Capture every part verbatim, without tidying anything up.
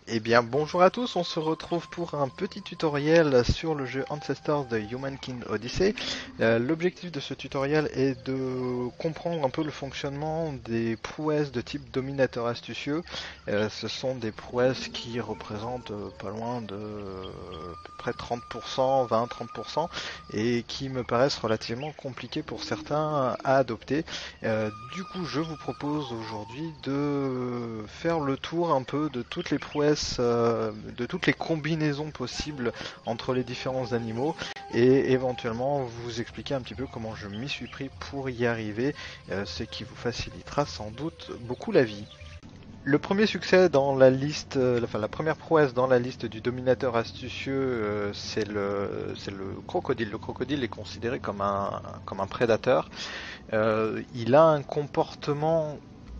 Eh bien, bonjour à tous, on se retrouve pour un petit tutoriel sur le jeu Ancestors de Humankind Odyssey. Euh, L'objectif de ce tutoriel est de comprendre un peu le fonctionnement des prouesses de type dominateur astucieux. Euh, ce sont des prouesses qui représentent euh, pas loin de euh, à peu près trente pour cent, vingt à trente pour cent, et qui me paraissent relativement compliquées pour certains à adopter. Euh, du coup, je vous propose aujourd'hui de faire le tour un peu de toutes les prouesses, euh, de toutes les combinaisons possibles entre les différents animaux et éventuellement vous expliquer un petit peu comment je m'y suis pris pour y arriver, euh, ce qui vous facilitera sans doute beaucoup la vie. Le premier succès dans la liste, euh, enfin la première prouesse dans la liste du dominateur astucieux, euh, c'est le, c'est le crocodile. Le crocodile est considéré comme un, comme un prédateur. Euh, il a un comportement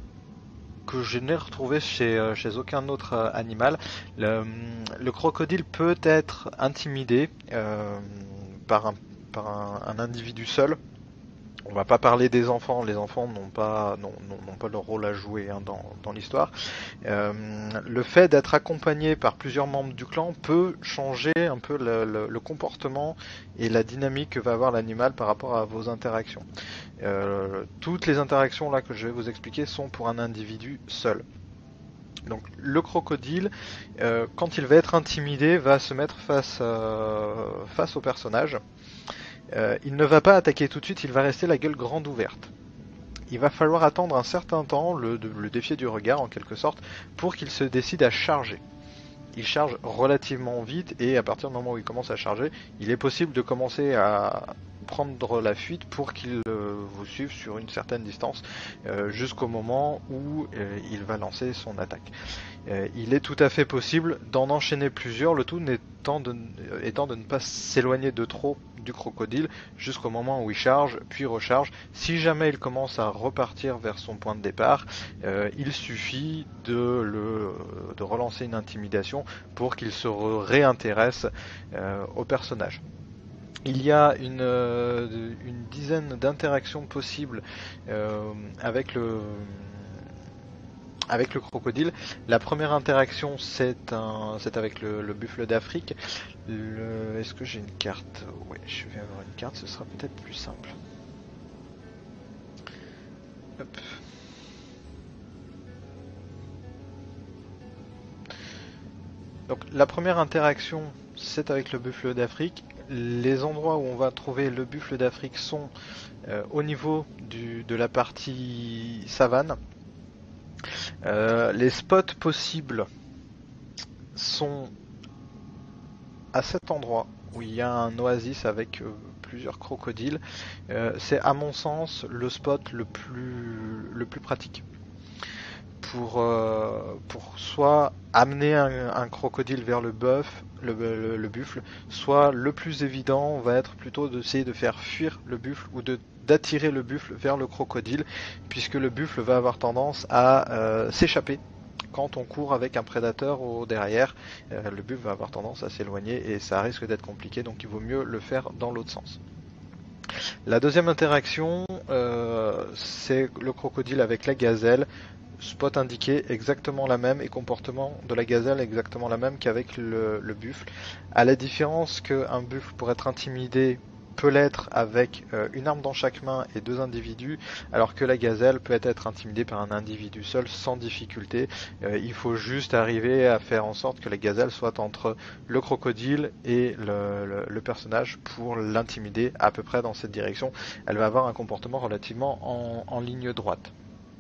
que je n'ai retrouvé chez, euh, chez aucun autre euh, animal. Le, le crocodile peut être intimidé euh, par, un, par un, un individu seul. On va pas parler des enfants, les enfants n'ont pas, n'ont, n'ont pas leur rôle à jouer hein, dans, dans l'histoire. Euh, le fait d'être accompagné par plusieurs membres du clan peut changer un peu le, le, le comportement et la dynamique que va avoir l'animal par rapport à vos interactions. Euh, toutes les interactions là que je vais vous expliquer sont pour un individu seul. Donc le crocodile, euh, quand il va être intimidé, va se mettre face, euh, face au personnage. Euh, il ne va pas attaquer tout de suite, il va rester la gueule grande ouverte. Il va falloir attendre un certain temps, le, le défier du regard en quelque sorte, pour qu'il se décide à charger. Il charge relativement vite et à partir du moment où il commence à charger, il est possible de commencer à prendre la fuite pour qu'il euh, vous suive sur une certaine distance euh, jusqu'au moment où euh, il va lancer son attaque. Euh, il est tout à fait possible d'en enchaîner plusieurs, le tout étant de, étant de ne pas s'éloigner de trop du crocodile jusqu'au moment où il charge, puis recharge. Si jamais il commence à repartir vers son point de départ, euh, il suffit de, le, de relancer une intimidation pour qu'il se réintéresse euh, au personnage. Il y a une, euh, une dizaine d'interactions possibles euh, avec le avec le crocodile. La première interaction, c'est un, c'est avec le, le buffle d'Afrique. Le, est-ce que j'ai une carte? Oui, je vais avoir une carte, ce sera peut-être plus simple. Hop. Donc la première interaction, c'est avec le buffle d'Afrique. Les endroits où on va trouver le buffle d'Afrique sont euh, au niveau du, de la partie savane. Euh, les spots possibles sont à cet endroit où il y a un oasis avec euh, plusieurs crocodiles. Euh, c'est à mon sens le spot le plus, le plus pratique pour, euh, pour soit amener un, un crocodile vers le bœuf, le, le, le buffle, soit le plus évident va être plutôt d'essayer de faire fuir le buffle ou de d'attirer le buffle vers le crocodile, puisque le buffle va avoir tendance à euh, s'échapper quand on court avec un prédateur au derrière. Euh, le buffle va avoir tendance à s'éloigner et ça risque d'être compliqué, donc il vaut mieux le faire dans l'autre sens. La deuxième interaction, euh, c'est le crocodile avec la gazelle. Spot indiqué exactement la même et comportement de la gazelle exactement la même qu'avec le, le buffle. À la différence qu'un buffle pour être intimidé peut l'être avec euh, une arme dans chaque main et deux individus, alors que la gazelle peut être intimidée par un individu seul sans difficulté. Euh, il faut juste arriver à faire en sorte que la gazelle soit entre le crocodile et le, le, le personnage pour l'intimider à peu près dans cette direction. Elle va avoir un comportement relativement en, en ligne droite.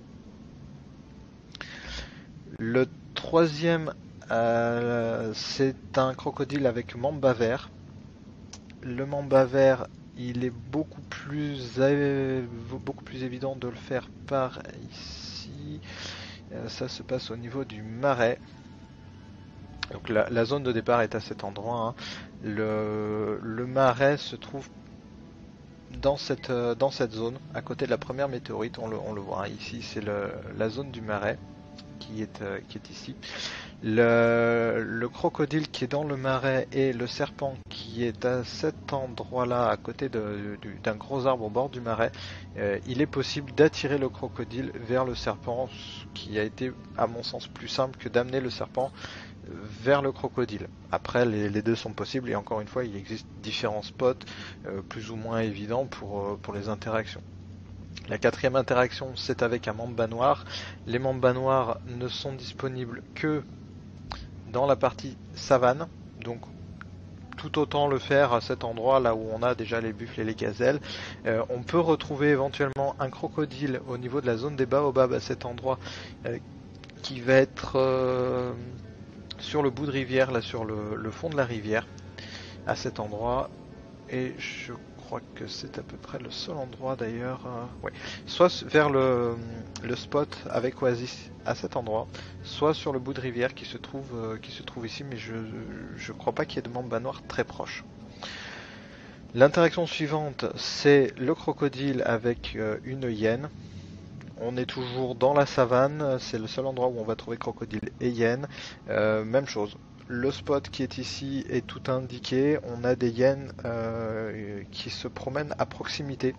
Le troisième, euh, c'est un crocodile avec mamba vert. Le mamba vert, il est beaucoup plus, euh, beaucoup plus évident de le faire par ici. Euh, ça se passe au niveau du marais. Donc la, la zone de départ est à cet endroit. Hein. Le, le marais se trouve dans cette, euh, dans cette zone, à côté de la première météorite. On le, on le voit hein. Ici, c'est la zone du marais. qui est, euh, qui est ici. Le, le crocodile qui est dans le marais et le serpent qui est à cet endroit-là, à côté de- de- d'un gros arbre au bord du marais, euh, il est possible d'attirer le crocodile vers le serpent, ce qui a été, à mon sens, plus simple que d'amener le serpent vers le crocodile. Après, les, les deux sont possibles et encore une fois, il existe différents spots euh, plus ou moins évidents pour, euh, pour les interactions. La quatrième interaction, c'est avec un mamba noir. Les mambas noirs ne sont disponibles que dans la partie savane, donc tout autant le faire à cet endroit là où on a déjà les buffles et les gazelles. Euh, on peut retrouver éventuellement un crocodile au niveau de la zone des baobabs à cet endroit euh, qui va être euh, sur le bout de rivière, là sur le, le fond de la rivière, à cet endroit. Et je crois que c'est à peu près le seul endroit d'ailleurs. Euh, ouais. Soit vers le, le spot avec Oasis à cet endroit, soit sur le bout de rivière qui se trouve, euh, qui se trouve ici, mais je je crois pas qu'il y ait de mamba noir très proche. L'interaction suivante, c'est le crocodile avec euh, une hyène. On est toujours dans la savane, c'est le seul endroit où on va trouver crocodile et hyène. Euh, même chose. Le spot qui est ici est tout indiqué. On a des hyènes euh, qui se promènent à proximité.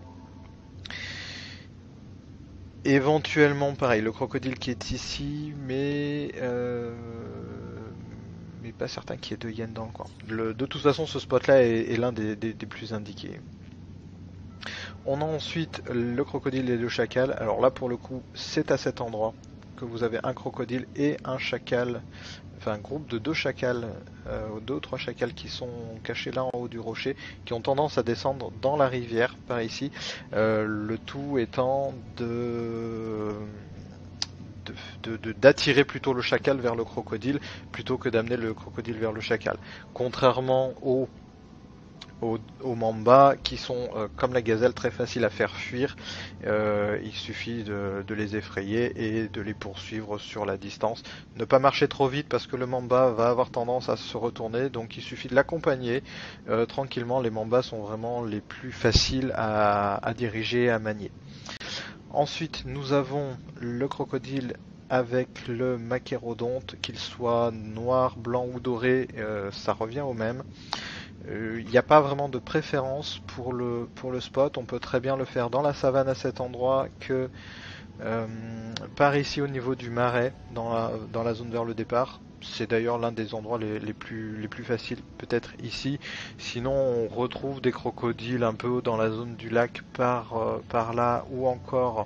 Éventuellement, pareil, le crocodile qui est ici, mais euh, mais pas certain qu'il y ait deux hyènes dans le coin. Le, de toute façon, ce spot-là est, est l'un des, des, des plus indiqués. On a ensuite le crocodile et le chacal. Alors là, pour le coup, c'est à cet endroit que vous avez un crocodile et un chacal, enfin un groupe de deux chacals, euh, deux ou trois chacals qui sont cachés là en haut du rocher, qui ont tendance à descendre dans la rivière par ici. Euh, le tout étant de de- de- d'attirer plutôt le chacal vers le crocodile plutôt que d'amener le crocodile vers le chacal. Contrairement au aux, aux mambas qui sont euh, comme la gazelle très faciles à faire fuir. Euh, il suffit de, de les effrayer et de les poursuivre sur la distance. Ne pas marcher trop vite parce que le mamba va avoir tendance à se retourner, donc il suffit de l'accompagner euh, tranquillement. Les mambas sont vraiment les plus faciles à, à diriger et à manier. Ensuite, nous avons le crocodile avec le machérodonte, qu'il soit noir, blanc ou doré, euh, ça revient au même. Il euh, n'y a pas vraiment de préférence pour le, pour le spot. On peut très bien le faire dans la savane à cet endroit que euh, par ici au niveau du marais, dans la, dans la zone vers le départ. C'est d'ailleurs l'un des endroits les, les, plus, les plus faciles, peut-être ici. Sinon, on retrouve des crocodiles un peu dans la zone du lac par, euh, par là, ou encore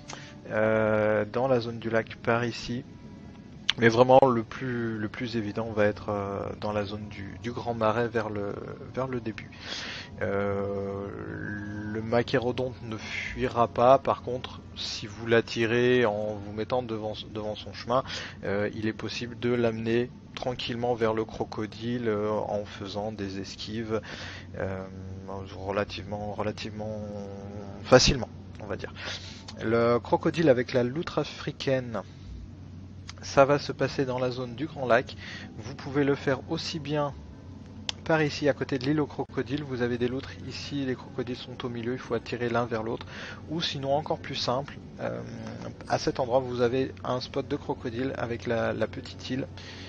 euh, dans la zone du lac par ici. Mais vraiment, le plus, le plus évident va être euh, dans la zone du, du Grand Marais vers le, vers le début. Euh, le machérodonte ne fuira pas. Par contre, si vous l'attirez en vous mettant devant, devant son chemin, euh, il est possible de l'amener tranquillement vers le crocodile euh, en faisant des esquives euh, relativement, relativement facilement, on va dire. Le crocodile avec la loutre africaine, ça va se passer dans la zone du Grand Lac. Vous pouvez le faire aussi bien par ici, à côté de l'île aux crocodiles. Vous avez des loutres ici, les crocodiles sont au milieu, il faut attirer l'un vers l'autre. Ou sinon, encore plus simple, euh, à cet endroit, vous avez un spot de crocodile avec la, la petite île.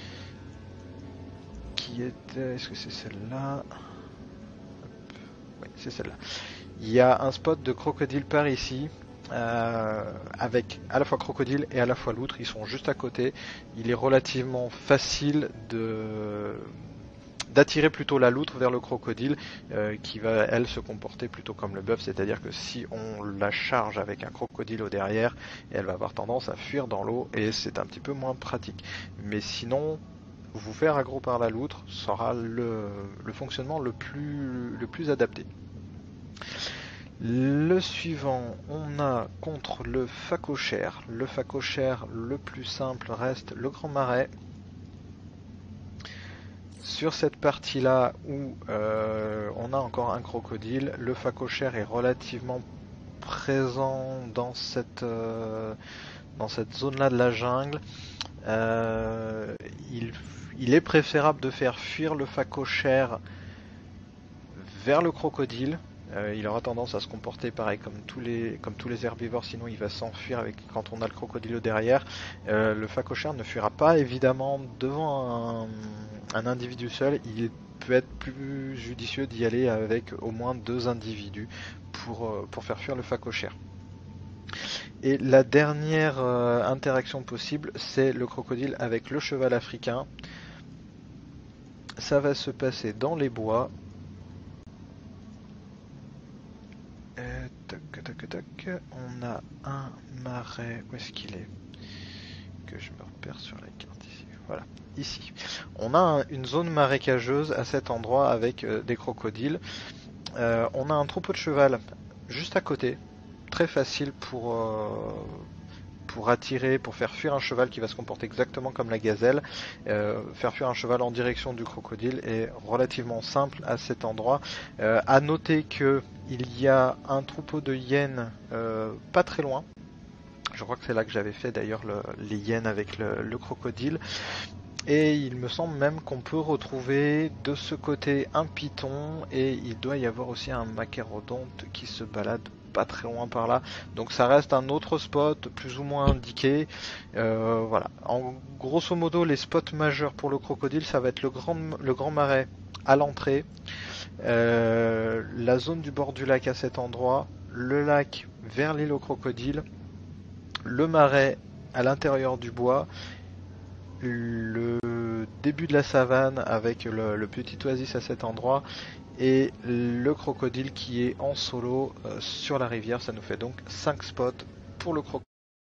Qui est... Est-ce que c'est celle-là? Oui, c'est celle-là. Il y a un spot de crocodile par ici. Euh, avec à la fois crocodile et à la fois loutre, ils sont juste à côté. Il est relativement facile de d'attirer plutôt la loutre vers le crocodile euh, qui va elle se comporter plutôt comme le bœuf, c'est-à-dire que si on la charge avec un crocodile au derrière, elle va avoir tendance à fuir dans l'eau et c'est un petit peu moins pratique. Mais sinon, vous faire aggro par la loutre sera le, le fonctionnement le plus, le plus adapté. Le suivant, on a contre le phacochère. Le phacochère, le plus simple reste le Grand Marais. Sur cette partie-là où euh, on a encore un crocodile, le phacochère est relativement présent dans cette, euh, dans cette zone-là de la jungle. Euh, il, il est préférable de faire fuir le phacochère vers le crocodile Euh, il aura tendance à se comporter pareil comme tous les, comme tous les herbivores, sinon il va s'enfuir avec, quand on a le crocodile derrière. Euh, le phacochère ne fuira pas évidemment devant un, un individu seul, il peut être plus judicieux d'y aller avec au moins deux individus pour, euh, pour faire fuir le phacochère. Et la dernière euh, interaction possible, c'est le crocodile avec le cheval africain. Ça va se passer dans les bois. Euh, tac, tac, tac. On a un marais. Où est-ce qu'il est? Que je me repère sur la carte ici. Voilà, ici. On a un, une zone marécageuse à cet endroit avec euh, des crocodiles. Euh, on a un troupeau de cheval juste à côté. Très facile pour, euh, pour attirer, pour faire fuir un cheval qui va se comporter exactement comme la gazelle. Euh, faire fuir un cheval en direction du crocodile est relativement simple à cet endroit. Euh, à noter que il y a un troupeau de hyènes euh, pas très loin. Je crois que c'est là que j'avais fait d'ailleurs le, les hyènes avec le, le crocodile. Et il me semble même qu'on peut retrouver de ce côté un python et il doit y avoir aussi un macérodonte qui se balade pas très loin par là. Donc ça reste un autre spot plus ou moins indiqué. Euh, voilà. En grosso modo, les spots majeurs pour le crocodile, ça va être le grand, le grand marais à l'entrée, euh, la zone du bord du lac à cet endroit, le lac vers l'île au crocodile, le marais à l'intérieur du bois, le début de la savane avec le, le petit oasis à cet endroit et le crocodile qui est en solo euh, sur la rivière. Ça nous fait donc cinq spots pour le crocodile.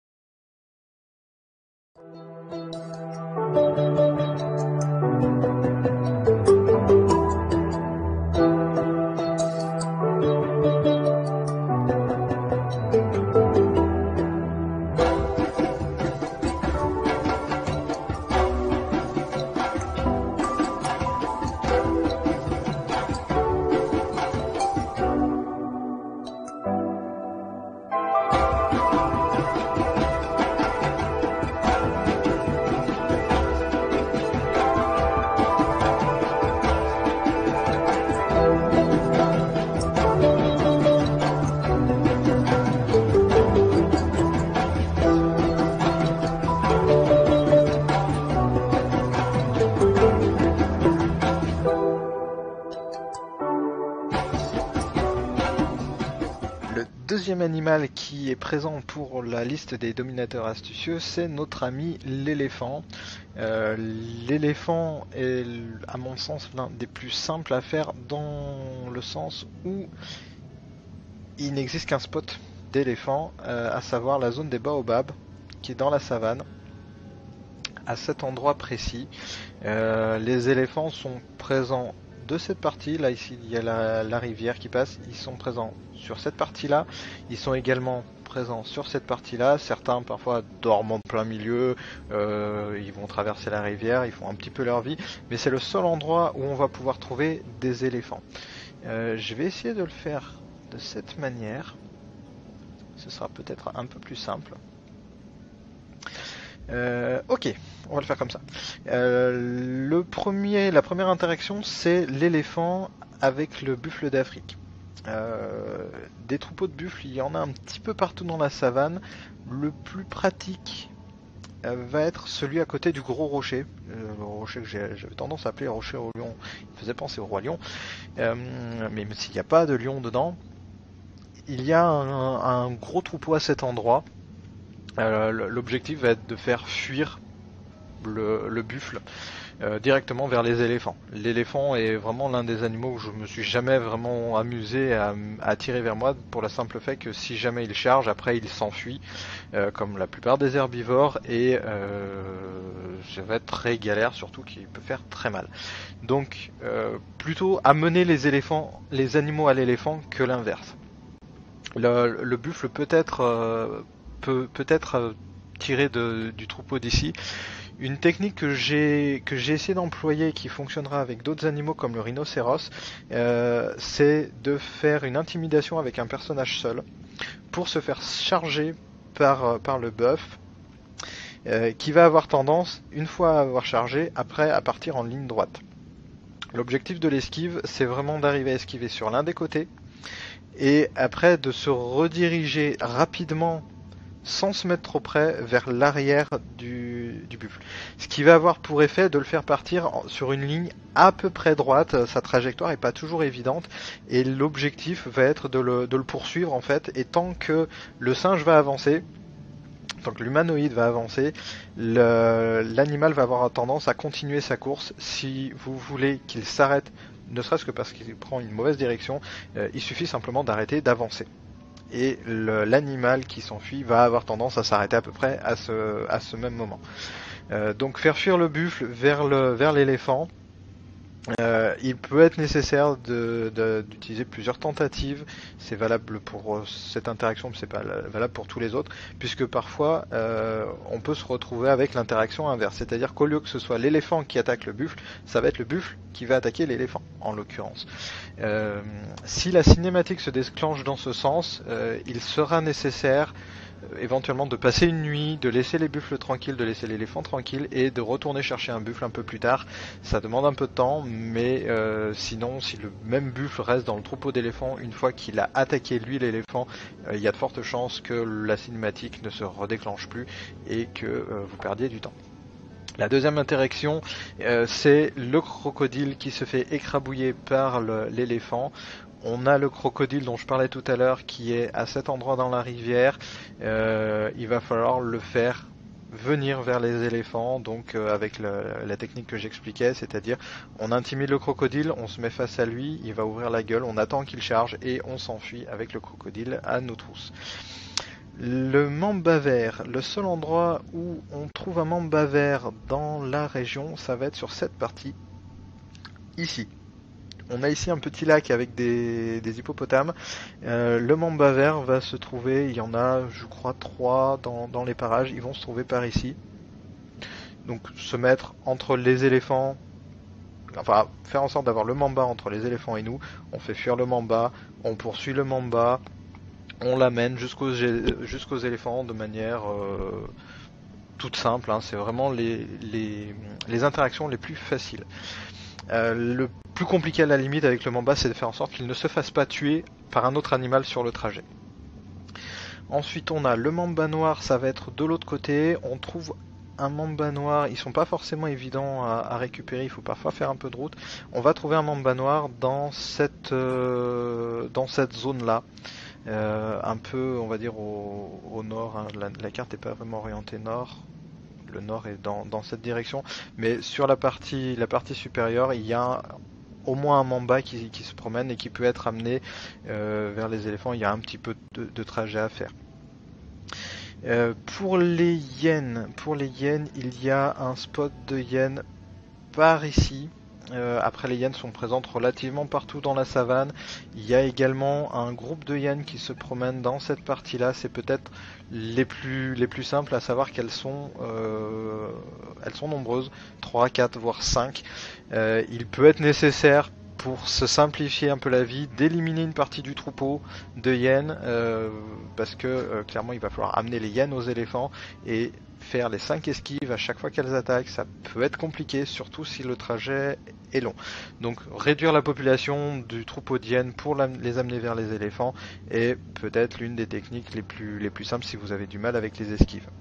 Le deuxième animal qui est présent pour la liste des dominateurs astucieux, c'est notre ami l'éléphant. Euh, l'éléphant est, à mon sens, l'un des plus simples à faire dans le sens où il n'existe qu'un spot d'éléphant, euh, à savoir la zone des baobabs, qui est dans la savane. À cet endroit précis, euh, les éléphants sont présents de cette partie. Là, ici, il y a la, la rivière qui passe. Ils sont présents sur cette partie-là. Ils sont également présents sur cette partie-là. Certains, parfois, dorment en plein milieu. Euh, ils vont traverser la rivière. Ils font un petit peu leur vie. Mais c'est le seul endroit où on va pouvoir trouver des éléphants. Euh, je vais essayer de le faire de cette manière. Ce sera peut-être un peu plus simple. Euh, ok, on va le faire comme ça. Euh, le premier, la première interaction, c'est l'éléphant avec le buffle d'Afrique. Euh, des troupeaux de buffles, il y en a un petit peu partout dans la savane. Le plus pratique euh, va être celui à côté du gros rocher. Euh, le rocher que j'avais tendance à appeler le rocher au lion. Il faisait penser au roi lion. Euh, mais s'il n'y a pas de lion dedans, il y a un, un gros troupeau à cet endroit. Euh, L'objectif va être de faire fuir le, le buffle euh, directement vers les éléphants. L'éléphant est vraiment l'un des animaux où je me suis jamais vraiment amusé à, à tirer vers moi, pour la simple fait que si jamais il charge, après il s'enfuit, euh, comme la plupart des herbivores, et euh, ça va être très galère, surtout qu'il peut faire très mal. Donc euh, plutôt amener les éléphants, les animaux à l'éléphant que l'inverse. Le, le buffle peut être euh, peut peut-être euh, tiré de, du troupeau d'ici. Une technique que j'ai que j'ai essayé d'employer, qui fonctionnera avec d'autres animaux comme le rhinocéros, euh, c'est de faire une intimidation avec un personnage seul pour se faire charger par, par le bœuf, euh, qui va avoir tendance, une fois à avoir chargé, après à partir en ligne droite. L'objectif de l'esquive, c'est vraiment d'arriver à esquiver sur l'un des côtés, et après de se rediriger rapidement sans se mettre trop près vers l'arrière du, du buffle. Ce qui va avoir pour effet de le faire partir sur une ligne à peu près droite. Sa trajectoire est pas toujours évidente et l'objectif va être de le, de le poursuivre en fait. Et tant que le singe va avancer, tant que l'humanoïde va avancer, le, l'animal va avoir tendance à continuer sa course. Si vous voulez qu'il s'arrête, ne serait-ce que parce qu'il prend une mauvaise direction, euh, il suffit simplement d'arrêter d'avancer. Et le, l'animal qui s'enfuit va avoir tendance à s'arrêter à peu près à ce, à ce même moment. Euh, donc faire fuir le buffle vers, le, vers l'éléphant, euh, il peut être nécessaire de, de, d'utiliser plusieurs tentatives. C'est valable pour euh, cette interaction, mais c'est pas valable pour tous les autres, puisque parfois euh, on peut se retrouver avec l'interaction inverse, c'est-à-dire qu'au lieu que ce soit l'éléphant qui attaque le buffle, ça va être le buffle qui va attaquer l'éléphant, en l'occurrence. Euh, si la cinématique se déclenche dans ce sens, euh, il sera nécessaire éventuellement de passer une nuit, de laisser les buffles tranquilles, de laisser l'éléphant tranquille et de retourner chercher un buffle un peu plus tard. Ça demande un peu de temps, mais euh, sinon, si le même buffle reste dans le troupeau d'éléphants, une fois qu'il a attaqué lui l'éléphant, euh, il y a de fortes chances que la cinématique ne se redéclenche plus et que euh, vous perdiez du temps. La deuxième interaction, euh, c'est le crocodile qui se fait écrabouiller par le, l'éléphant. On a le crocodile dont je parlais tout à l'heure qui est à cet endroit dans la rivière. Euh, il va falloir le faire venir vers les éléphants, donc euh, avec le, la technique que j'expliquais, c'est-à-dire on intimide le crocodile, on se met face à lui, il va ouvrir la gueule, on attend qu'il charge et on s'enfuit avec le crocodile à nos trousses. Le mamba vert, le seul endroit où on trouve un mamba vert dans la région, ça va être sur cette partie, ici. On a ici un petit lac avec des, des hippopotames. Euh, le mamba vert va se trouver, il y en a je crois trois dans, dans les parages, ils vont se trouver par ici. Donc se mettre entre les éléphants, enfin faire en sorte d'avoir le mamba entre les éléphants et nous. On fait fuir le mamba, on poursuit le mamba, on l'amène jusqu'aux, jusqu'aux éléphants de manière euh, toute simple. Hein. C'est vraiment les, les, les interactions les plus faciles. Euh, le plus compliqué à la limite avec le mamba, c'est de faire en sorte qu'il ne se fasse pas tuer par un autre animal sur le trajet. Ensuite, on a le mamba noir, ça va être de l'autre côté. On trouve un mamba noir, ils sont pas forcément évidents à, à récupérer, il faut parfois faire un peu de route. On va trouver un mamba noir dans cette, euh, dans cette zone-là. Euh, un peu, on va dire, au, au nord. Hein. La, la carte n'est pas vraiment orientée nord. Le nord est dans, dans cette direction, mais sur la partie, la partie supérieure, il y a au moins un mamba qui, qui se promène et qui peut être amené euh, vers les éléphants. Il y a un petit peu de, de trajet à faire. Euh, pour les hyènes, pour les hyènes, il y a un spot de hyènes par ici. Euh, après, les hyènes sont présentes relativement partout dans la savane. Il y a également un groupe de hyènes qui se promènent dans cette partie-là. C'est peut-être les plus, les plus simples, à savoir qu'elles sont, euh, elles sont nombreuses, trois, quatre, voire cinq. Euh, il peut être nécessaire, pour se simplifier un peu la vie, d'éliminer une partie du troupeau de hyènes, euh, parce que euh, clairement il va falloir amener les hyènes aux éléphants et faire les cinq esquives à chaque fois qu'elles attaquent. Ça peut être compliqué, surtout si le trajet est long. Donc réduire la population du troupeau d'hyènes pour les amener vers les éléphants est peut-être l'une des techniques les plus, les plus simples si vous avez du mal avec les esquives.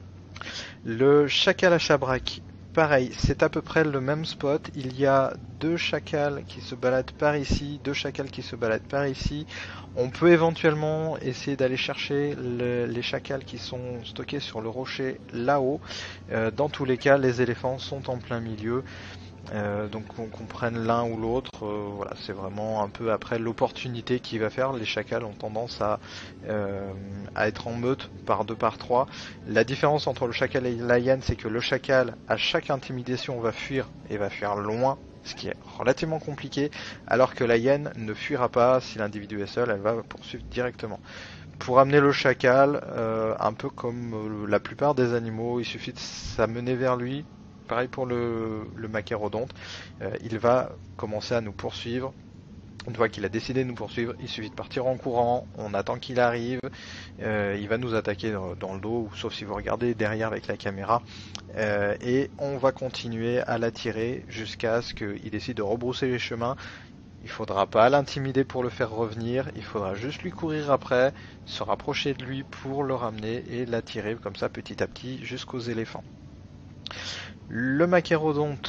Le chacal à chabrac, pareil, c'est à peu près le même spot. Il y a deux chacals qui se baladent par ici, deux chacals qui se baladent par ici. On peut éventuellement essayer d'aller chercher le, les chacals qui sont stockés sur le rocher là-haut. Euh, dans tous les cas, les éléphants sont en plein milieu. Euh, donc qu'on comprenne l'un ou l'autre, euh, voilà, c'est vraiment un peu après l'opportunité qui va faire. Les chacals ont tendance à, euh, à être en meute par deux, par trois. La différence entre le chacal et la hyène, c'est que le chacal, à chaque intimidation, va fuir et va fuir loin, ce qui est relativement compliqué, alors que la hyène ne fuira pas. Si l'individu est seul, elle va poursuivre directement. Pour amener le chacal, euh, un peu comme euh, la plupart des animaux, il suffit de s'amener vers lui. Pareil pour le, le macérodonte, euh, il va commencer à nous poursuivre. Une fois qu'il a décidé de nous poursuivre, il suffit de partir en courant, on attend qu'il arrive, euh, il va nous attaquer dans, dans le dos, sauf si vous regardez derrière avec la caméra, euh, et on va continuer à l'attirer jusqu'à ce qu'il décide de rebrousser les chemins. Il faudra pas l'intimider pour le faire revenir, il faudra juste lui courir après, se rapprocher de lui pour le ramener et l'attirer comme ça petit à petit jusqu'aux éléphants. Le machérodonte,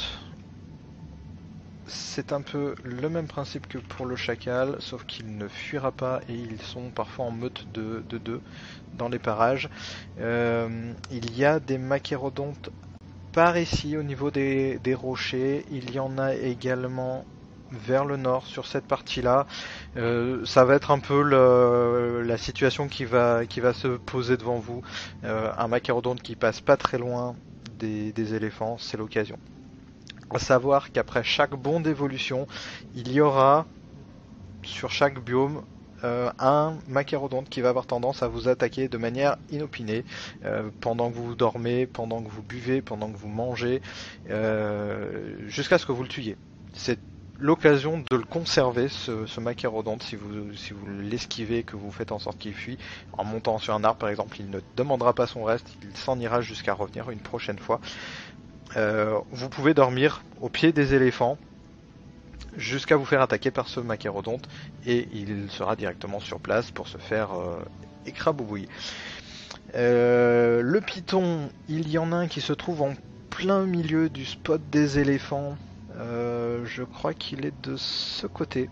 c'est un peu le même principe que pour le chacal, sauf qu'il ne fuira pas et ils sont parfois en meute de, de deux dans les parages. Euh, il y a des machérodontes par ici au niveau des, des rochers, il y en a également vers le nord sur cette partie-là. Euh, ça va être un peu le, la situation qui va, qui va se poser devant vous. Euh, un machérodonte qui passe pas très loin des, des éléphants, c'est l'occasion. À savoir qu'après chaque bond d'évolution, il y aura sur chaque biome euh, un machérodonte qui va avoir tendance à vous attaquer de manière inopinée euh, pendant que vous dormez, pendant que vous buvez, pendant que vous mangez, euh, jusqu'à ce que vous le tuiez. C'est l'occasion de le conserver, ce, ce machérodonte, si vous, si vous l'esquivez, que vous faites en sorte qu'il fuit. En montant sur un arbre par exemple, il ne demandera pas son reste, il s'en ira jusqu'à revenir une prochaine fois. Euh, vous pouvez dormir au pied des éléphants jusqu'à vous faire attaquer par ce machérodonte et il sera directement sur place pour se faire euh, écrabouiller. Euh, le python, il y en a un qui se trouve en plein milieu du spot des éléphants. Euh, je crois qu'il est de ce côté.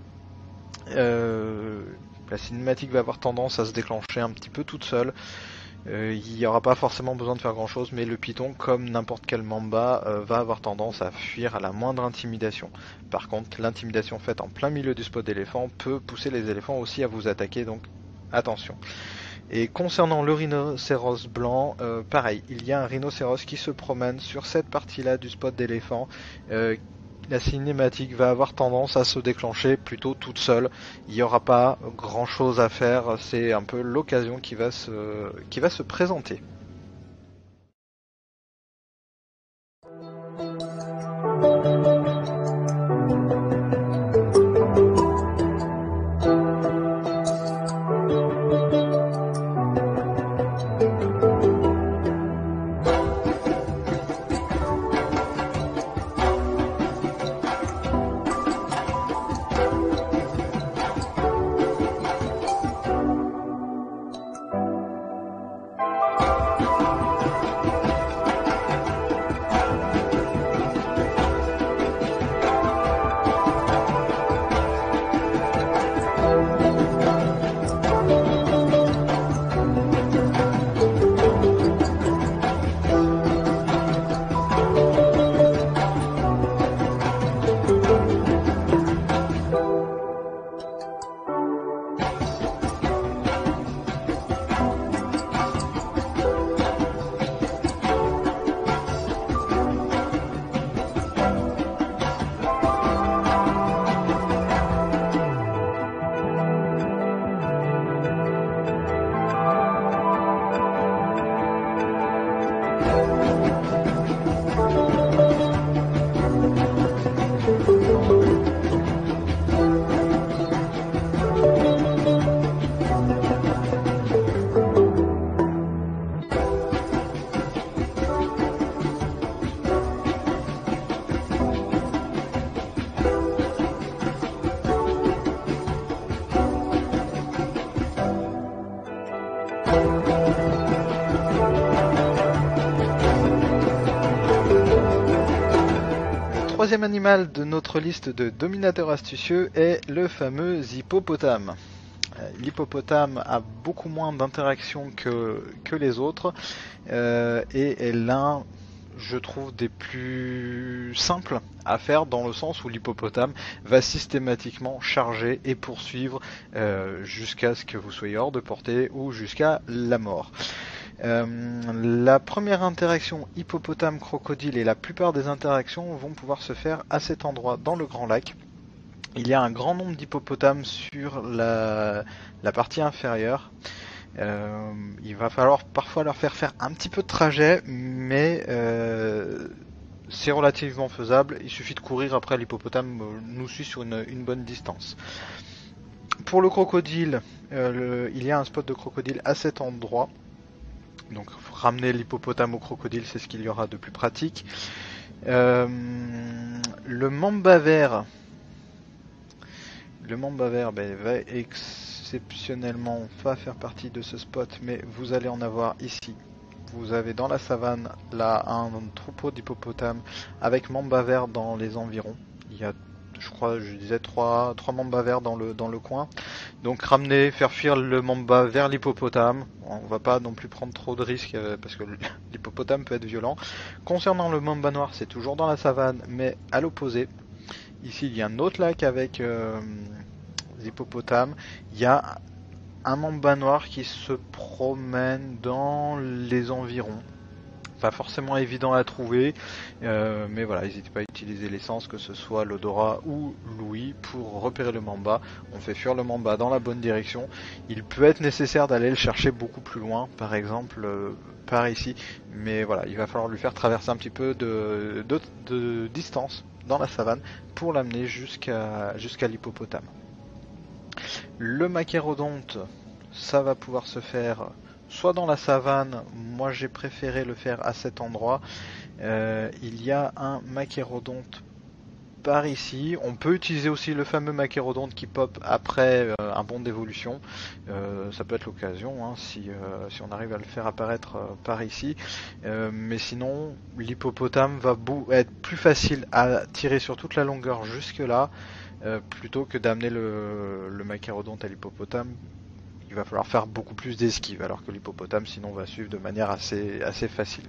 Euh, la cinématique va avoir tendance à se déclencher un petit peu toute seule. Euh, il n'y aura pas forcément besoin de faire grand chose, mais le python, comme n'importe quel mamba, euh, va avoir tendance à fuir à la moindre intimidation. Par contre, l'intimidation faite en plein milieu du spot d'éléphant peut pousser les éléphants aussi à vous attaquer, donc attention. Et concernant le rhinocéros blanc, euh, pareil, il y a un rhinocéros qui se promène sur cette partie-là du spot d'éléphant. Euh, La cinématique va avoir tendance à se déclencher plutôt toute seule. Il n'y aura pas grand chose à faire. C'est un peu l'occasion qui va se, qui va se présenter. Le troisième animal de notre liste de dominateurs astucieux est le fameux hippopotame. L'hippopotame a beaucoup moins d'interactions que, que les autres euh, et est l'un, je trouve, des plus simples à faire dans le sens où l'hippopotame va systématiquement charger et poursuivre euh, jusqu'à ce que vous soyez hors de portée ou jusqu'à la mort. Euh, la première interaction hippopotame-crocodile et la plupart des interactions vont pouvoir se faire à cet endroit dans le Grand Lac. Il y a un grand nombre d'hippopotames sur la, la partie inférieure. Euh, il va falloir parfois leur faire faire un petit peu de trajet, mais euh, c'est relativement faisable. Il suffit de courir après l'hippopotame, nous suit sur une, une bonne distance. Pour le crocodile, euh, le, il y a un spot de crocodile à cet endroit. Donc ramener l'hippopotame au crocodile, c'est ce qu'il y aura de plus pratique. Euh, le mamba vert Le mamba vert ben, va exceptionnellement pas faire partie de ce spot, mais vous allez en avoir ici. Vous avez dans la savane là un troupeau d'hippopotames avec mamba vert dans les environs. Il y a, je crois, je disais trois, trois mamba verts dans le, dans le coin. Donc ramener, faire fuir le mamba vers l'hippopotame. On va pas non plus prendre trop de risques euh, parce que l'hippopotame peut être violent. Concernant le mamba noir, c'est toujours dans la savane, mais à l'opposé. Ici, il y a un autre lac avec euh, des hippopotames. Il y a un mamba noir qui se promène dans les environs. Pas forcément évident à trouver, euh, mais voilà, n'hésitez pas à utiliser l'essence, que ce soit l'odorat ou l'ouïe, pour repérer le mamba. On fait fuir le mamba dans la bonne direction. Il peut être nécessaire d'aller le chercher beaucoup plus loin, par exemple euh, par ici, mais voilà, il va falloir lui faire traverser un petit peu de, de, de distance dans la savane pour l'amener jusqu'à jusqu'à l'hippopotame. Le machérodonte, ça va pouvoir se faire soit dans la savane, moi j'ai préféré le faire à cet endroit. Euh, il y a un machérodonte par ici. On peut utiliser aussi le fameux machérodonte qui pop après euh, un bond d'évolution. Euh, ça peut être l'occasion hein, si, euh, si on arrive à le faire apparaître euh, par ici. Euh, mais sinon, l'hippopotame va être plus facile à tirer sur toute la longueur jusque là, euh, plutôt que d'amener le, le machérodonte à l'hippopotame. Il va falloir faire beaucoup plus d'esquive, alors que l'hippopotame sinon va suivre de manière assez, assez facile.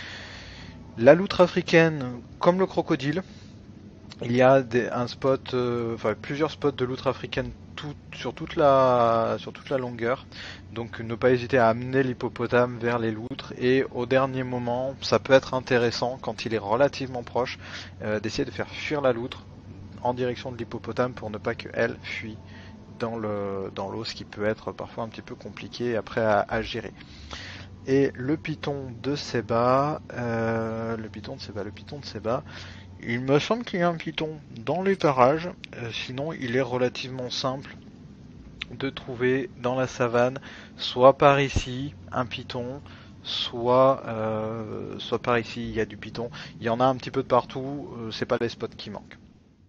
La loutre africaine, comme le crocodile, il y a des, un spot, euh, enfin plusieurs spots de loutre africaine tout, sur, toute la, sur toute la longueur. Donc ne pas hésiter à amener l'hippopotame vers les loutres, et au dernier moment, ça peut être intéressant quand il est relativement proche, euh, d'essayer de faire fuir la loutre en direction de l'hippopotame pour ne pas qu'elle fuit dans le dans l'eau, ce qui peut être parfois un petit peu compliqué après à, à gérer. Et le python de Seba, euh, le python de Seba, le python de Seba, il me semble qu'il y a un python dans les parages, euh, sinon il est relativement simple de trouver dans la savane, soit par ici un python, soit euh, soit par ici il y a du python. Il y en a un petit peu de partout, euh, c'est pas les spots qui manquent.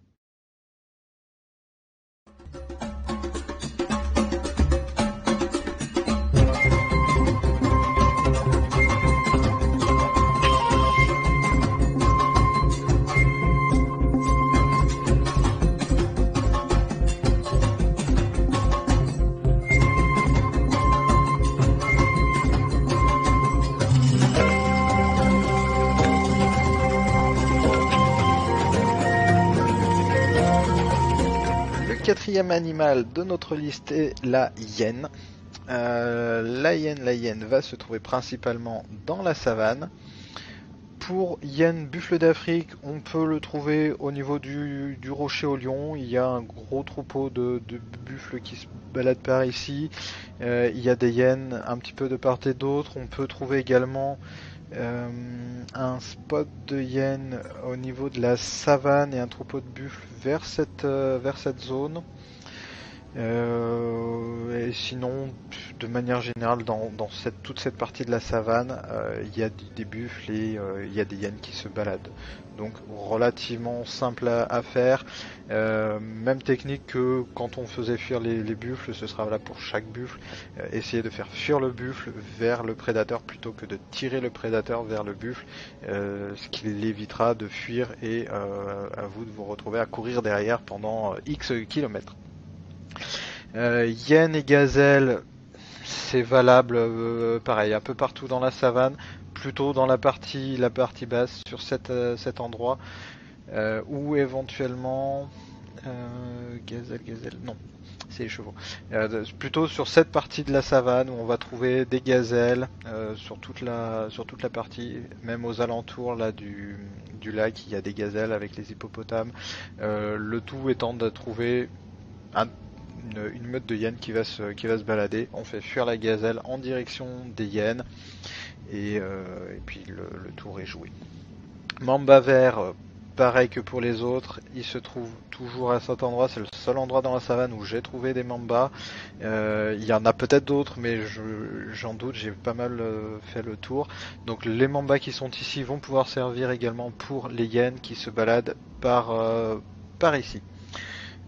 Quatrième animal de notre liste est la hyène. Euh, la hyène, la hyène va se trouver principalement dans la savane. Pour hyène buffle d'Afrique, on peut le trouver au niveau du, du rocher au lion. Il y a un gros troupeau de, de buffles qui se baladent par ici. Euh, il y a des hyènes un petit peu de part et d'autre. On peut trouver également Euh, un spot de hyènes au niveau de la savane et un troupeau de buffles vers cette, euh, vers cette zone. Euh, et sinon, de manière générale, dans, dans cette, toute cette partie de la savane, euh, il y a des buffles et euh, il y a des hyènes qui se baladent. Donc relativement simple à, à faire. Euh, même technique que quand on faisait fuir les, les buffles, ce sera là pour chaque buffle. Euh, essayer de faire fuir le buffle vers le prédateur plutôt que de tirer le prédateur vers le buffle, euh, ce qui l'évitera de fuir et euh, à vous de vous retrouver à courir derrière pendant X kilomètres. Euh, hyène et gazelle, c'est valable euh, pareil, un peu partout dans la savane, plutôt dans la partie, la partie basse sur cet, euh, cet endroit, euh, ou éventuellement euh, gazelle, gazelle, non, c'est les chevaux. Euh, plutôt sur cette partie de la savane où on va trouver des gazelles euh, sur toute la sur toute la partie, même aux alentours là du du lac, il y a des gazelles avec les hippopotames. Euh, le tout étant de trouver un Une, une meute de hyènes qui va se qui va se balader. On fait fuir la gazelle en direction des hyènes et, euh, et puis le, le tour est joué. Mamba vert, pareil que pour les autres, il se trouve toujours à cet endroit. C'est le seul endroit dans la savane où j'ai trouvé des mambas. Euh, il y en a peut-être d'autres, mais je, j'en doute. J'ai pas mal euh, fait le tour. Donc les mambas qui sont ici vont pouvoir servir également pour les hyènes qui se baladent par euh, par ici.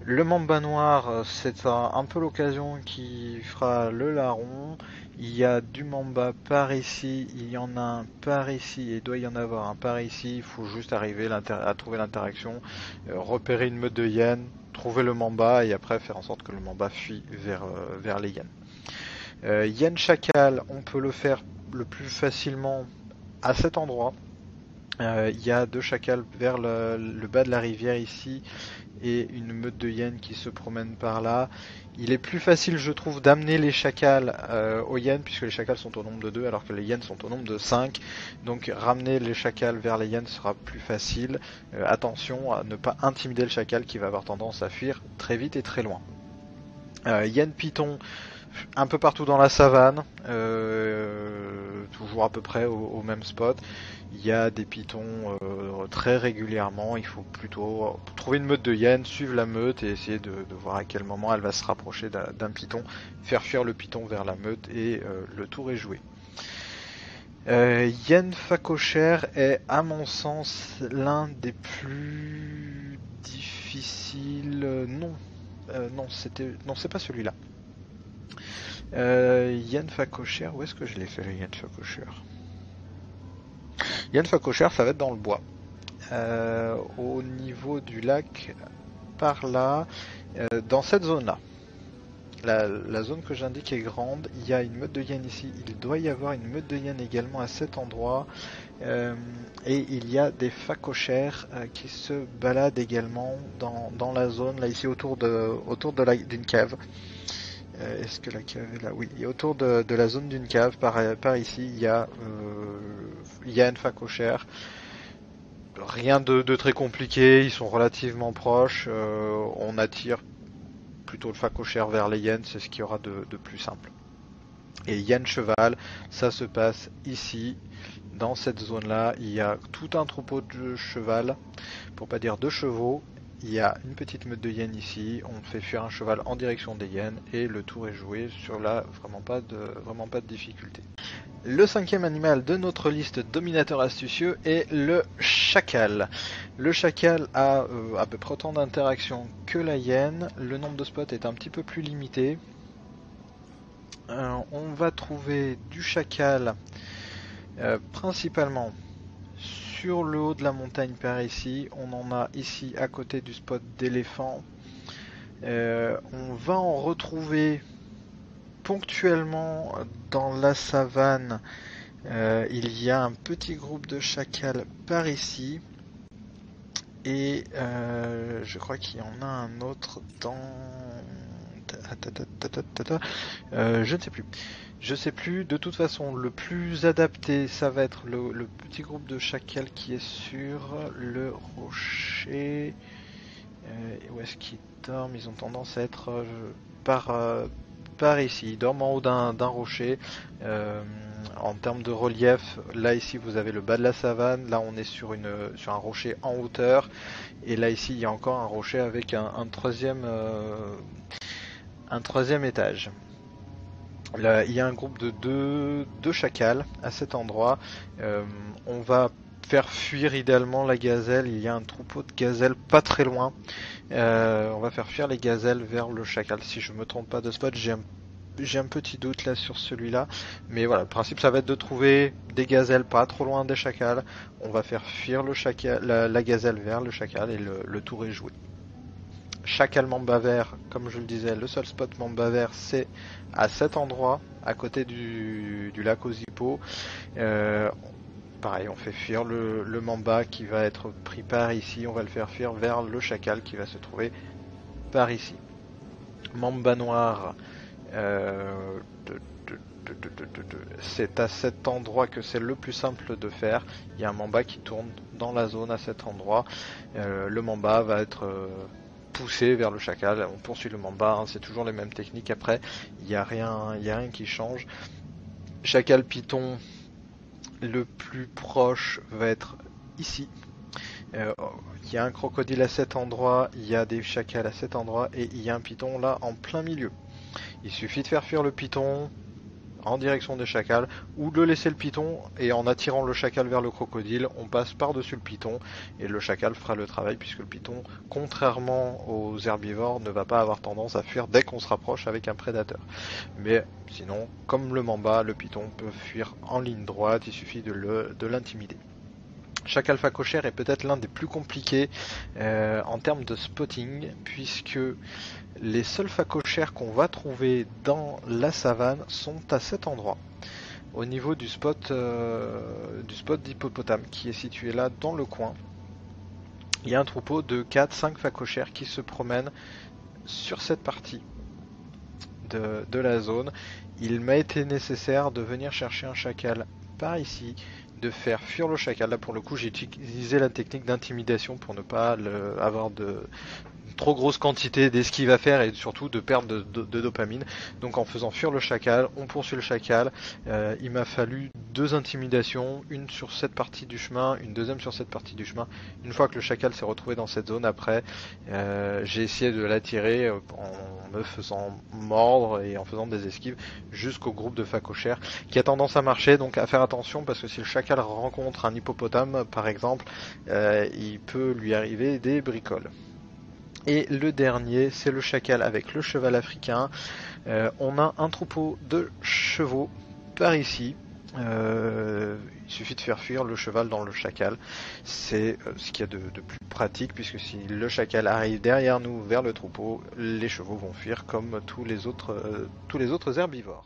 Le mamba noir, c'est un, un peu l'occasion qui fera le larron. Il y a du mamba par ici, il y en a un par ici, et il doit y en avoir un par ici. Il faut juste arriver à trouver l'interaction, euh, repérer une meute de hyènes, trouver le mamba, et après faire en sorte que le mamba fuit vers, euh, vers les hyènes. Euh, hyène chacal, on peut le faire le plus facilement à cet endroit. Euh, Il y a deux chacals vers le, le bas de la rivière ici, et une meute de hyènes qui se promènent par là. Il est plus facile, je trouve, d'amener les chacals euh, aux hyènes, puisque les chacals sont au nombre de deux, alors que les hyènes sont au nombre de cinq. Donc ramener les chacals vers les hyènes sera plus facile. Euh, attention à ne pas intimider le chacal qui va avoir tendance à fuir très vite et très loin. Euh, hyène python, un peu partout dans la savane, euh, toujours à peu près au, au même spot. Il y a des pitons euh, très régulièrement. Il faut plutôt trouver une meute de hyènes, suivre la meute et essayer de, de voir à quel moment elle va se rapprocher d'un piton, faire fuir le piton vers la meute et euh, le tour est joué. Euh, hyène phacochère est à mon sens l'un des plus difficiles. Euh, non, euh, non, c'était, non, c'est pas celui-là. Euh, Yann Facochère, où est-ce que je l'ai fait le Yann Facochère Yann Facochère, ça va être dans le bois. Euh, au niveau du lac, par là, euh, dans cette zone-là. La, la zone que j'indique est grande, il y a une meute de hyènes ici, il doit y avoir une meute de hyènes également à cet endroit, euh, et il y a des phacochères euh, qui se baladent également dans, dans la zone, là ici autour de autour de la, d'une cave. Euh, Est-ce que la cave est là? Oui, et autour de, de la zone d'une cave, par, par ici, il y a, euh, il y a une phacochère. Rien de, de très compliqué, ils sont relativement proches. Euh, on attire plutôt le phacochère vers les hyènes, c'est ce qu'il y aura de, de plus simple. Et hyène cheval, ça se passe ici, dans cette zone-là. Il y a tout un troupeau de cheval, pour pas dire de chevaux. Il y a une petite meute de hyènes ici, on fait fuir un cheval en direction des hyènes et le tour est joué sur là, vraiment pas de, vraiment pas de difficulté. Le cinquième animal de notre liste dominateur astucieux est le chacal. Le chacal a euh, à peu près autant d'interactions que la hyène, le nombre de spots est un petit peu plus limité. Euh, on va trouver du chacal euh, principalement sur le haut de la montagne par ici, on en a ici à côté du spot d'éléphant. Euh, on va en retrouver ponctuellement dans la savane. Euh, il y a un petit groupe de chacals par ici. Et euh, je crois qu'il y en a un autre dans... Euh, je ne sais plus. Je sais plus, de toute façon, le plus adapté, ça va être le, le petit groupe de chacals qui est sur le rocher. Euh, où est-ce qu'ils dorment? Ils ont tendance à être euh, par, euh, par ici. Ils dorment en haut d'un rocher. Euh, en termes de relief, là ici vous avez le bas de la savane. Là on est sur, une, sur un rocher en hauteur. Et là ici il y a encore un rocher avec un, un, troisième, euh, un troisième étage. Là, il y a un groupe de deux, deux chacals à cet endroit. Euh, on va faire fuir idéalement la gazelle. Il y a un troupeau de gazelles pas très loin. Euh, on va faire fuir les gazelles vers le chacal. Si je me trompe pas de spot, j'ai un, j'ai un petit doute là sur celui-là. Mais voilà, le principe ça va être de trouver des gazelles pas trop loin des chacals. On va faire fuir le chacal, la, la gazelle vers le chacal et le, le tour est joué. Chacal mamba vert, comme je le disais, le seul spot mamba vert c'est à cet endroit, à côté du, du lac aux hippos. Euh, pareil, on fait fuir le, le mamba qui va être pris par ici, on va le faire fuir vers le chacal qui va se trouver par ici. Mamba noir, euh, de, de, de, de, de, c'est à cet endroit que c'est le plus simple de faire. Il y a un mamba qui tourne dans la zone à cet endroit. Euh, le mamba va être... Euh, poussé vers le chacal, on poursuit le mamba, hein, c'est toujours les mêmes techniques après, il n'y a rien, il y a rien qui change. Chacal python, le plus proche va être ici. Euh, il y a un crocodile à cet endroit, il y a des chacals à cet endroit et il y a un python là en plein milieu. Il suffit de faire fuir le python, en direction des chacals, ou de laisser le python, et en attirant le chacal vers le crocodile, on passe par-dessus le python, et le chacal fera le travail, puisque le python, contrairement aux herbivores, ne va pas avoir tendance à fuir dès qu'on se rapproche avec un prédateur. Mais sinon, comme le mamba, le python peut fuir en ligne droite, il suffit de le, de l'intimider. Chacal phacochère est peut-être l'un des plus compliqués euh, en termes de spotting, puisque les seuls phacochères qu'on va trouver dans la savane sont à cet endroit, au niveau du spot, euh, du spot d'hippopotame, qui est situé là dans le coin. Il y a un troupeau de quatre cinq phacochères qui se promènent sur cette partie de, de la zone. Il m'a été nécessaire de venir chercher un chacal par ici, de faire fuir le chacal. Là pour le coup j'ai utilisé la technique d'intimidation pour ne pas le, avoir de trop grosse quantité d'esquive à faire et surtout de perdre de, de, de dopamine. Donc en faisant fuir le chacal, on poursuit le chacal. Euh, il m'a fallu deux intimidations, une sur cette partie du chemin, une deuxième sur cette partie du chemin. Une fois que le chacal s'est retrouvé dans cette zone, après euh, j'ai essayé de l'attirer en me faisant mordre et en faisant des esquives jusqu'au groupe de phacochères qui a tendance à marcher. Donc à faire attention, parce que si le chacal rencontre un hippopotame par exemple, euh, il peut lui arriver des bricoles. Et le dernier, c'est le chacal avec le cheval africain. Euh, on a un troupeau de chevaux par ici. Euh, il suffit de faire fuir le cheval dans le chacal. C'est euh, ce qu'il y a de, de plus pratique, puisque si le chacal arrive derrière nous vers le troupeau, les chevaux vont fuir comme tous les autres, euh, tous les autres herbivores.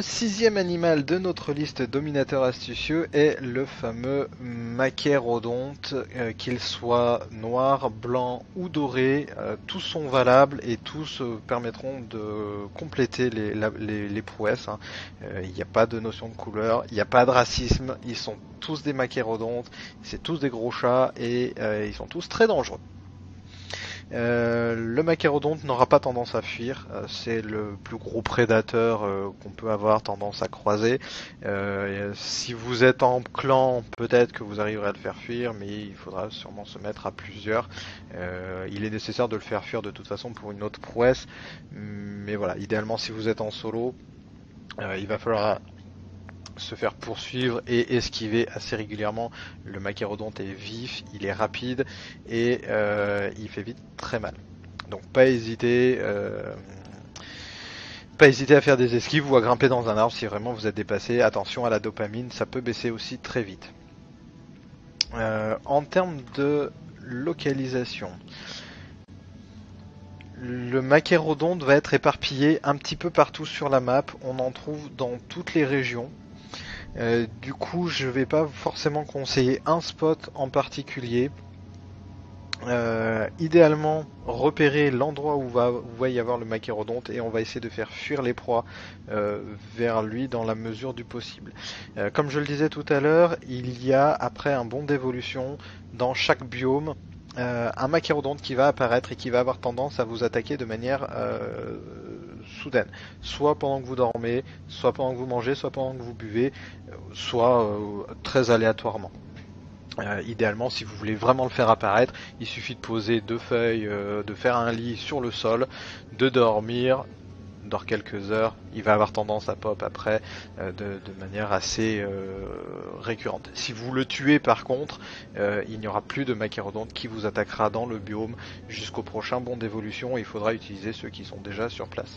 sixième animal de notre liste dominateur astucieux est le fameux Machérodonte, euh, qu'il soit noir, blanc ou doré, euh, tous sont valables et tous euh, permettront de compléter les, la, les, les prouesses. Hein. Euh, Il n'y a pas de notion de couleur, il n'y a pas de racisme, ils sont tous des Machérodontes, c'est tous des gros chats et euh, ils sont tous très dangereux. Euh, le Machérodonte n'aura pas tendance à fuir, euh, c'est le plus gros prédateur euh, qu'on peut avoir tendance à croiser. Euh, si vous êtes en clan, peut-être que vous arriverez à le faire fuir, mais il faudra sûrement se mettre à plusieurs. Euh, il est nécessaire de le faire fuir de toute façon pour une autre prouesse, mais voilà, idéalement si vous êtes en solo, euh, il va falloir se faire poursuivre et esquiver assez régulièrement. Le Machérodonte est vif, il est rapide et euh, il fait vite très mal. Donc pas hésiter, euh, pas hésiter à faire des esquives ou à grimper dans un arbre si vraiment vous êtes dépassé. Attention à la dopamine, ça peut baisser aussi très vite. Euh, en termes de localisation, le Machérodonte va être éparpillé un petit peu partout sur la map. On en trouve dans toutes les régions. Euh, du coup, je vais pas forcément conseiller un spot en particulier. Euh, idéalement, repérer l'endroit où va, où va y avoir le Machérodonte et on va essayer de faire fuir les proies euh, vers lui dans la mesure du possible. Euh, comme je le disais tout à l'heure, il y a après un bond d'évolution dans chaque biome. Euh, un Machérodonte qui va apparaître et qui va avoir tendance à vous attaquer de manière euh, soudaine, soit pendant que vous dormez, soit pendant que vous mangez, soit pendant que vous buvez, soit euh, très aléatoirement. Euh, idéalement, si vous voulez vraiment le faire apparaître, il suffit de poser deux feuilles, euh, de faire un lit sur le sol, de dormir, dort quelques heures, il va avoir tendance à pop après euh, de, de manière assez euh, récurrente. Si vous le tuez par contre, euh, il n'y aura plus de Machérodonte qui vous attaquera dans le biome jusqu'au prochain bond d'évolution et il faudra utiliser ceux qui sont déjà sur place.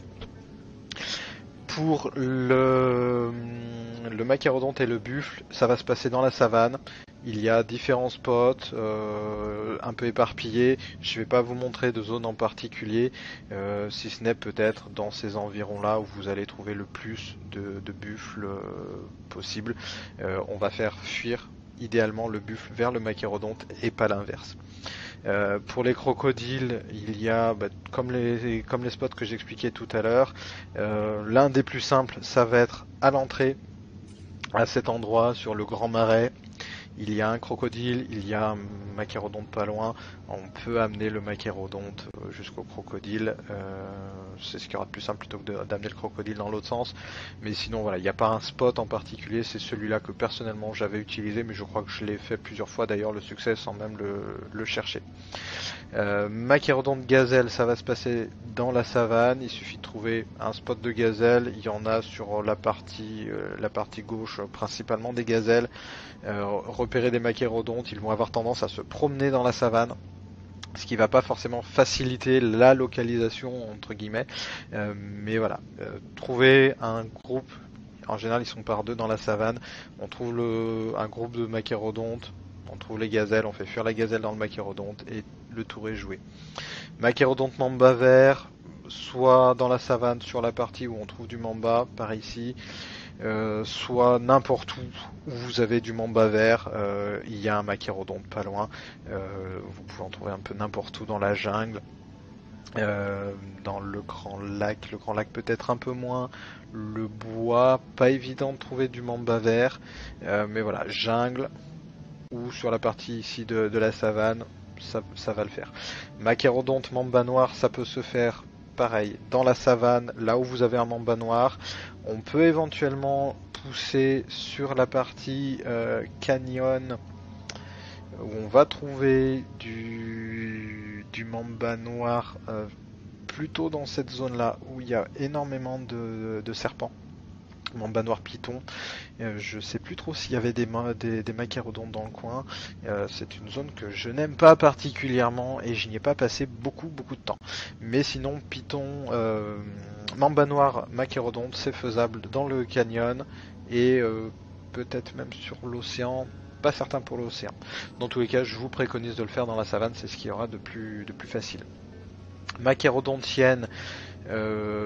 Pour le, le Machérodonte et le buffle, ça va se passer dans la savane. Il y a différents spots, euh, un peu éparpillés. Je ne vais pas vous montrer de zone en particulier, euh, si ce n'est peut-être dans ces environs-là où vous allez trouver le plus de, de buffles euh, possible. Euh, on va faire fuir idéalement le buffle vers le Machérodonte et pas l'inverse. Euh, pour les crocodiles, il y a, bah, comme, les, comme les spots que j'expliquais tout à l'heure, euh, l'un des plus simples, ça va être à l'entrée, à cet endroit, sur le Grand Marais. Il y a un crocodile, il y a un Machérodonte pas loin, on peut amener le Machérodonte jusqu'au crocodile, euh, c'est ce qui aura de plus simple plutôt que d'amener le crocodile dans l'autre sens, mais sinon voilà, il n'y a pas un spot en particulier, c'est celui-là que personnellement j'avais utilisé, mais je crois que je l'ai fait plusieurs fois d'ailleurs le succès sans même le, le chercher. Euh, Machérodonte gazelle, ça va se passer dans la savane, il suffit de trouver un spot de gazelle, il y en a sur la partie, euh, la partie gauche, principalement des gazelles. Euh, repérer des Machérodontes, ils vont avoir tendance à se promener dans la savane, ce qui va pas forcément faciliter la localisation entre guillemets, euh, mais voilà, euh, trouver un groupe, en général ils sont par deux dans la savane, on trouve le, un groupe de Machérodontes, on trouve les gazelles, on fait fuir la gazelle dans le Machérodonte et le tour est joué. Machérodonte mamba vert, soit dans la savane sur la partie où on trouve du mamba, par ici, Euh, soit n'importe où où vous avez du mamba vert, euh, il y a un Machérodonte pas loin, euh, vous pouvez en trouver un peu n'importe où dans la jungle, euh, dans le grand lac, le grand lac peut-être un peu moins, le bois, pas évident de trouver du mamba vert, euh, mais voilà, jungle ou sur la partie ici de, de la savane, ça, ça va le faire. Machérodonte mamba noir, ça peut se faire pareil, dans la savane, là où vous avez un mamba noir. On peut éventuellement pousser sur la partie euh, canyon où on va trouver du, du mamba noir euh, plutôt dans cette zone là où il y a énormément de, de serpents. Mamba noir python, euh, je sais plus trop s'il y avait des, des, des Machérodontes dans le coin, euh, c'est une zone que je n'aime pas particulièrement et je n'y ai pas passé beaucoup beaucoup de temps, mais sinon python, euh, mamba noir, Machérodonte, c'est faisable dans le canyon et euh, peut-être même sur l'océan, pas certain pour l'océan. Dans tous les cas, je vous préconise de le faire dans la savane, c'est ce qui y aura de plus, de plus facile. Machérodontienne, euh,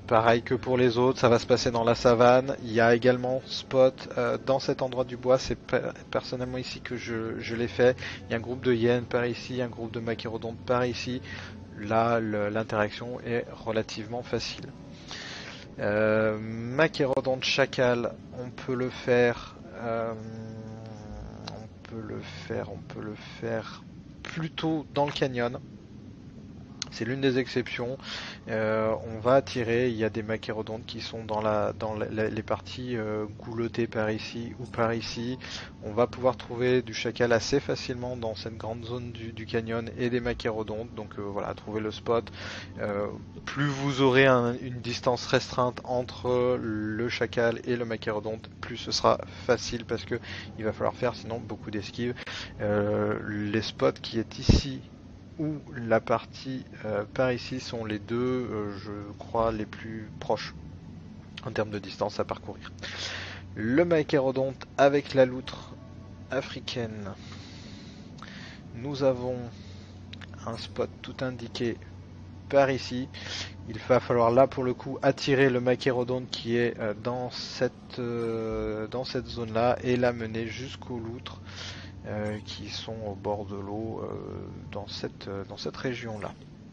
Pareil que pour les autres, ça va se passer dans la savane. Il y a également spot euh, dans cet endroit du bois. C'est per personnellement ici que je, je l'ai fait. Il y a un groupe de hyènes par ici, un groupe de machérodontes par ici. Là, l'interaction est relativement facile. Euh, machérodonte chacal, on peut le faire. Euh, on peut le faire. On peut le faire plutôt dans le canyon. C'est l'une des exceptions. Euh, on va attirer, il y a des machérodontes qui sont dans, la, dans la, les parties euh, goulottées par ici ou par ici. On va pouvoir trouver du chacal assez facilement dans cette grande zone du, du canyon et des machérodontes. Donc euh, voilà, trouver le spot. Euh, plus vous aurez un, une distance restreinte entre le chacal et le machérodonte, plus ce sera facile parce que il va falloir faire sinon beaucoup d'esquives. Euh, les spots qui est ici où la partie euh, par ici sont les deux, euh, je crois, les plus proches en termes de distance à parcourir. Le machérodonte avec la loutre africaine. Nous avons un spot tout indiqué par ici. Il va falloir là pour le coup attirer le machérodonte qui est euh, dans cette, euh, dans cette zone là et l'amener jusqu'aux loutres. Euh, qui sont au bord de l'eau euh, dans cette, euh, dans cette région-là.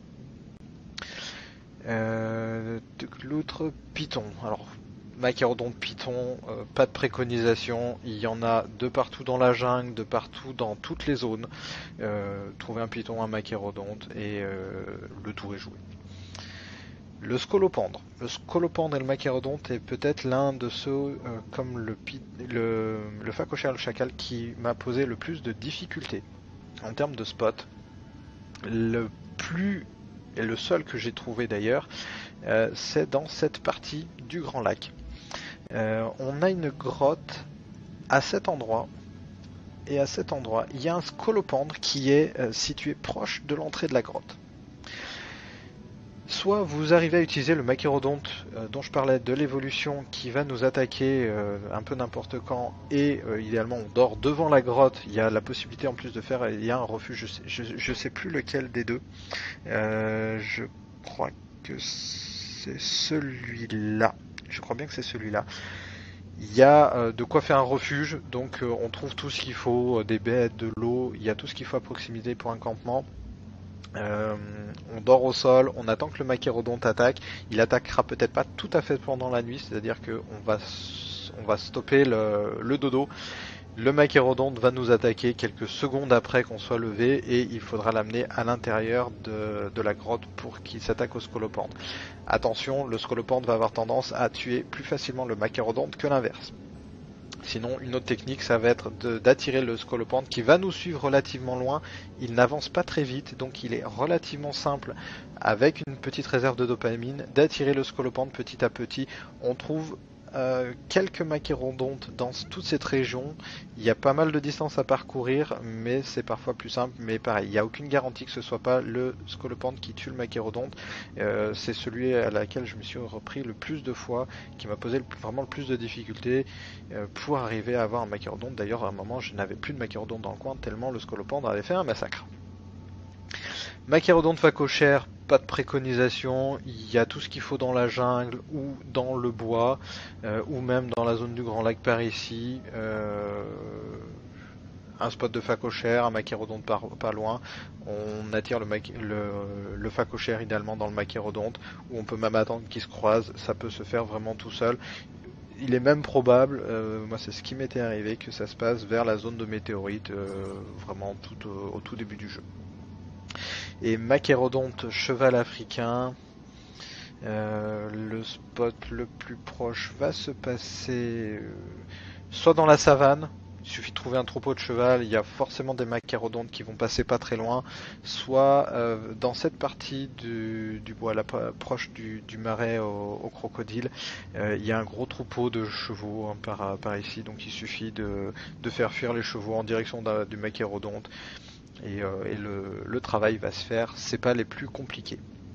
Euh, L'autre python. Alors, machérodonte python, euh, pas de préconisation. Il y en a de partout dans la jungle, de partout dans toutes les zones. Euh, trouver un python, un machérodonte et euh, le tour est joué. Le scolopendre. Le scolopendre et le machérodonte est peut-être l'un de ceux, euh, comme le, le, le phacochère, le chacal, qui m'a posé le plus de difficultés en termes de spot. Le plus, et le seul que j'ai trouvé d'ailleurs, euh, c'est dans cette partie du Grand Lac. Euh, on a une grotte à cet endroit, et à cet endroit, il y a un scolopendre qui est euh, situé proche de l'entrée de la grotte. Soit vous arrivez à utiliser le machérodonte euh, dont je parlais de l'évolution qui va nous attaquer euh, un peu n'importe quand et euh, idéalement on dort devant la grotte. Il y a la possibilité en plus de faire, il y a un refuge, je sais, je, je sais plus lequel des deux. Euh, je crois que c'est celui-là. Je crois bien que c'est celui-là. Il y a euh, de quoi faire un refuge, donc euh, on trouve tout ce qu'il faut, euh, des bêtes, de l'eau, il y a tout ce qu'il faut à proximité pour un campement. Euh, on dort au sol, on attend que le machérodonte attaque. Il attaquera peut-être pas tout à fait pendant la nuit, c'est-à-dire que on va, on va stopper le, le dodo. Le machérodonte va nous attaquer quelques secondes après qu'on soit levé et il faudra l'amener à l'intérieur de, de la grotte pour qu'il s'attaque au scolopendre. Attention, le scolopendre va avoir tendance à tuer plus facilement le machérodonte que l'inverse. Sinon, une autre technique, ça va être d'attirer le scolopendre qui va nous suivre relativement loin. Il n'avance pas très vite, donc il est relativement simple, avec une petite réserve de dopamine, d'attirer le scolopendre petit à petit. On trouve euh, quelques machérodontes dans toute cette région. Il y a pas mal de distance à parcourir, mais c'est parfois plus simple. Mais pareil, il n'y a aucune garantie que ce soit pas le scolopendre qui tue le machérodonte. Euh, c'est celui à laquelle je me suis repris le plus de fois, qui m'a posé le, vraiment le plus de difficultés euh, pour arriver à avoir un machérodonte. D'ailleurs, à un moment, je n'avais plus de machérodonte dans le coin, tellement le scolopendre avait fait un massacre. Machérodonte phacochère, pas de préconisation, il y a tout ce qu'il faut dans la jungle ou dans le bois, euh, ou même dans la zone du Grand Lac par ici. Euh, un spot de phacochère, un machérodonte pas, pas loin. On attire le, le, le phacochère idéalement dans le machérodonte, où on peut même attendre qu'ils se croisent, ça peut se faire vraiment tout seul. Il est même probable, euh, moi c'est ce qui m'était arrivé, que ça se passe vers la zone de météorite, euh, vraiment tout au, au tout début du jeu. Et machérodonte cheval africain, euh, le spot le plus proche va se passer euh, soit dans la savane, il suffit de trouver un troupeau de cheval, il y a forcément des machérodontes qui vont passer pas très loin, soit euh, dans cette partie du, du bois, là, proche du, du marais au, au crocodile, euh, il y a un gros troupeau de chevaux hein, par, par ici, donc il suffit de, de faire fuir les chevaux en direction du machérodonte. Et, euh, et le, le travail va se faire, c'est pas les plus compliqués.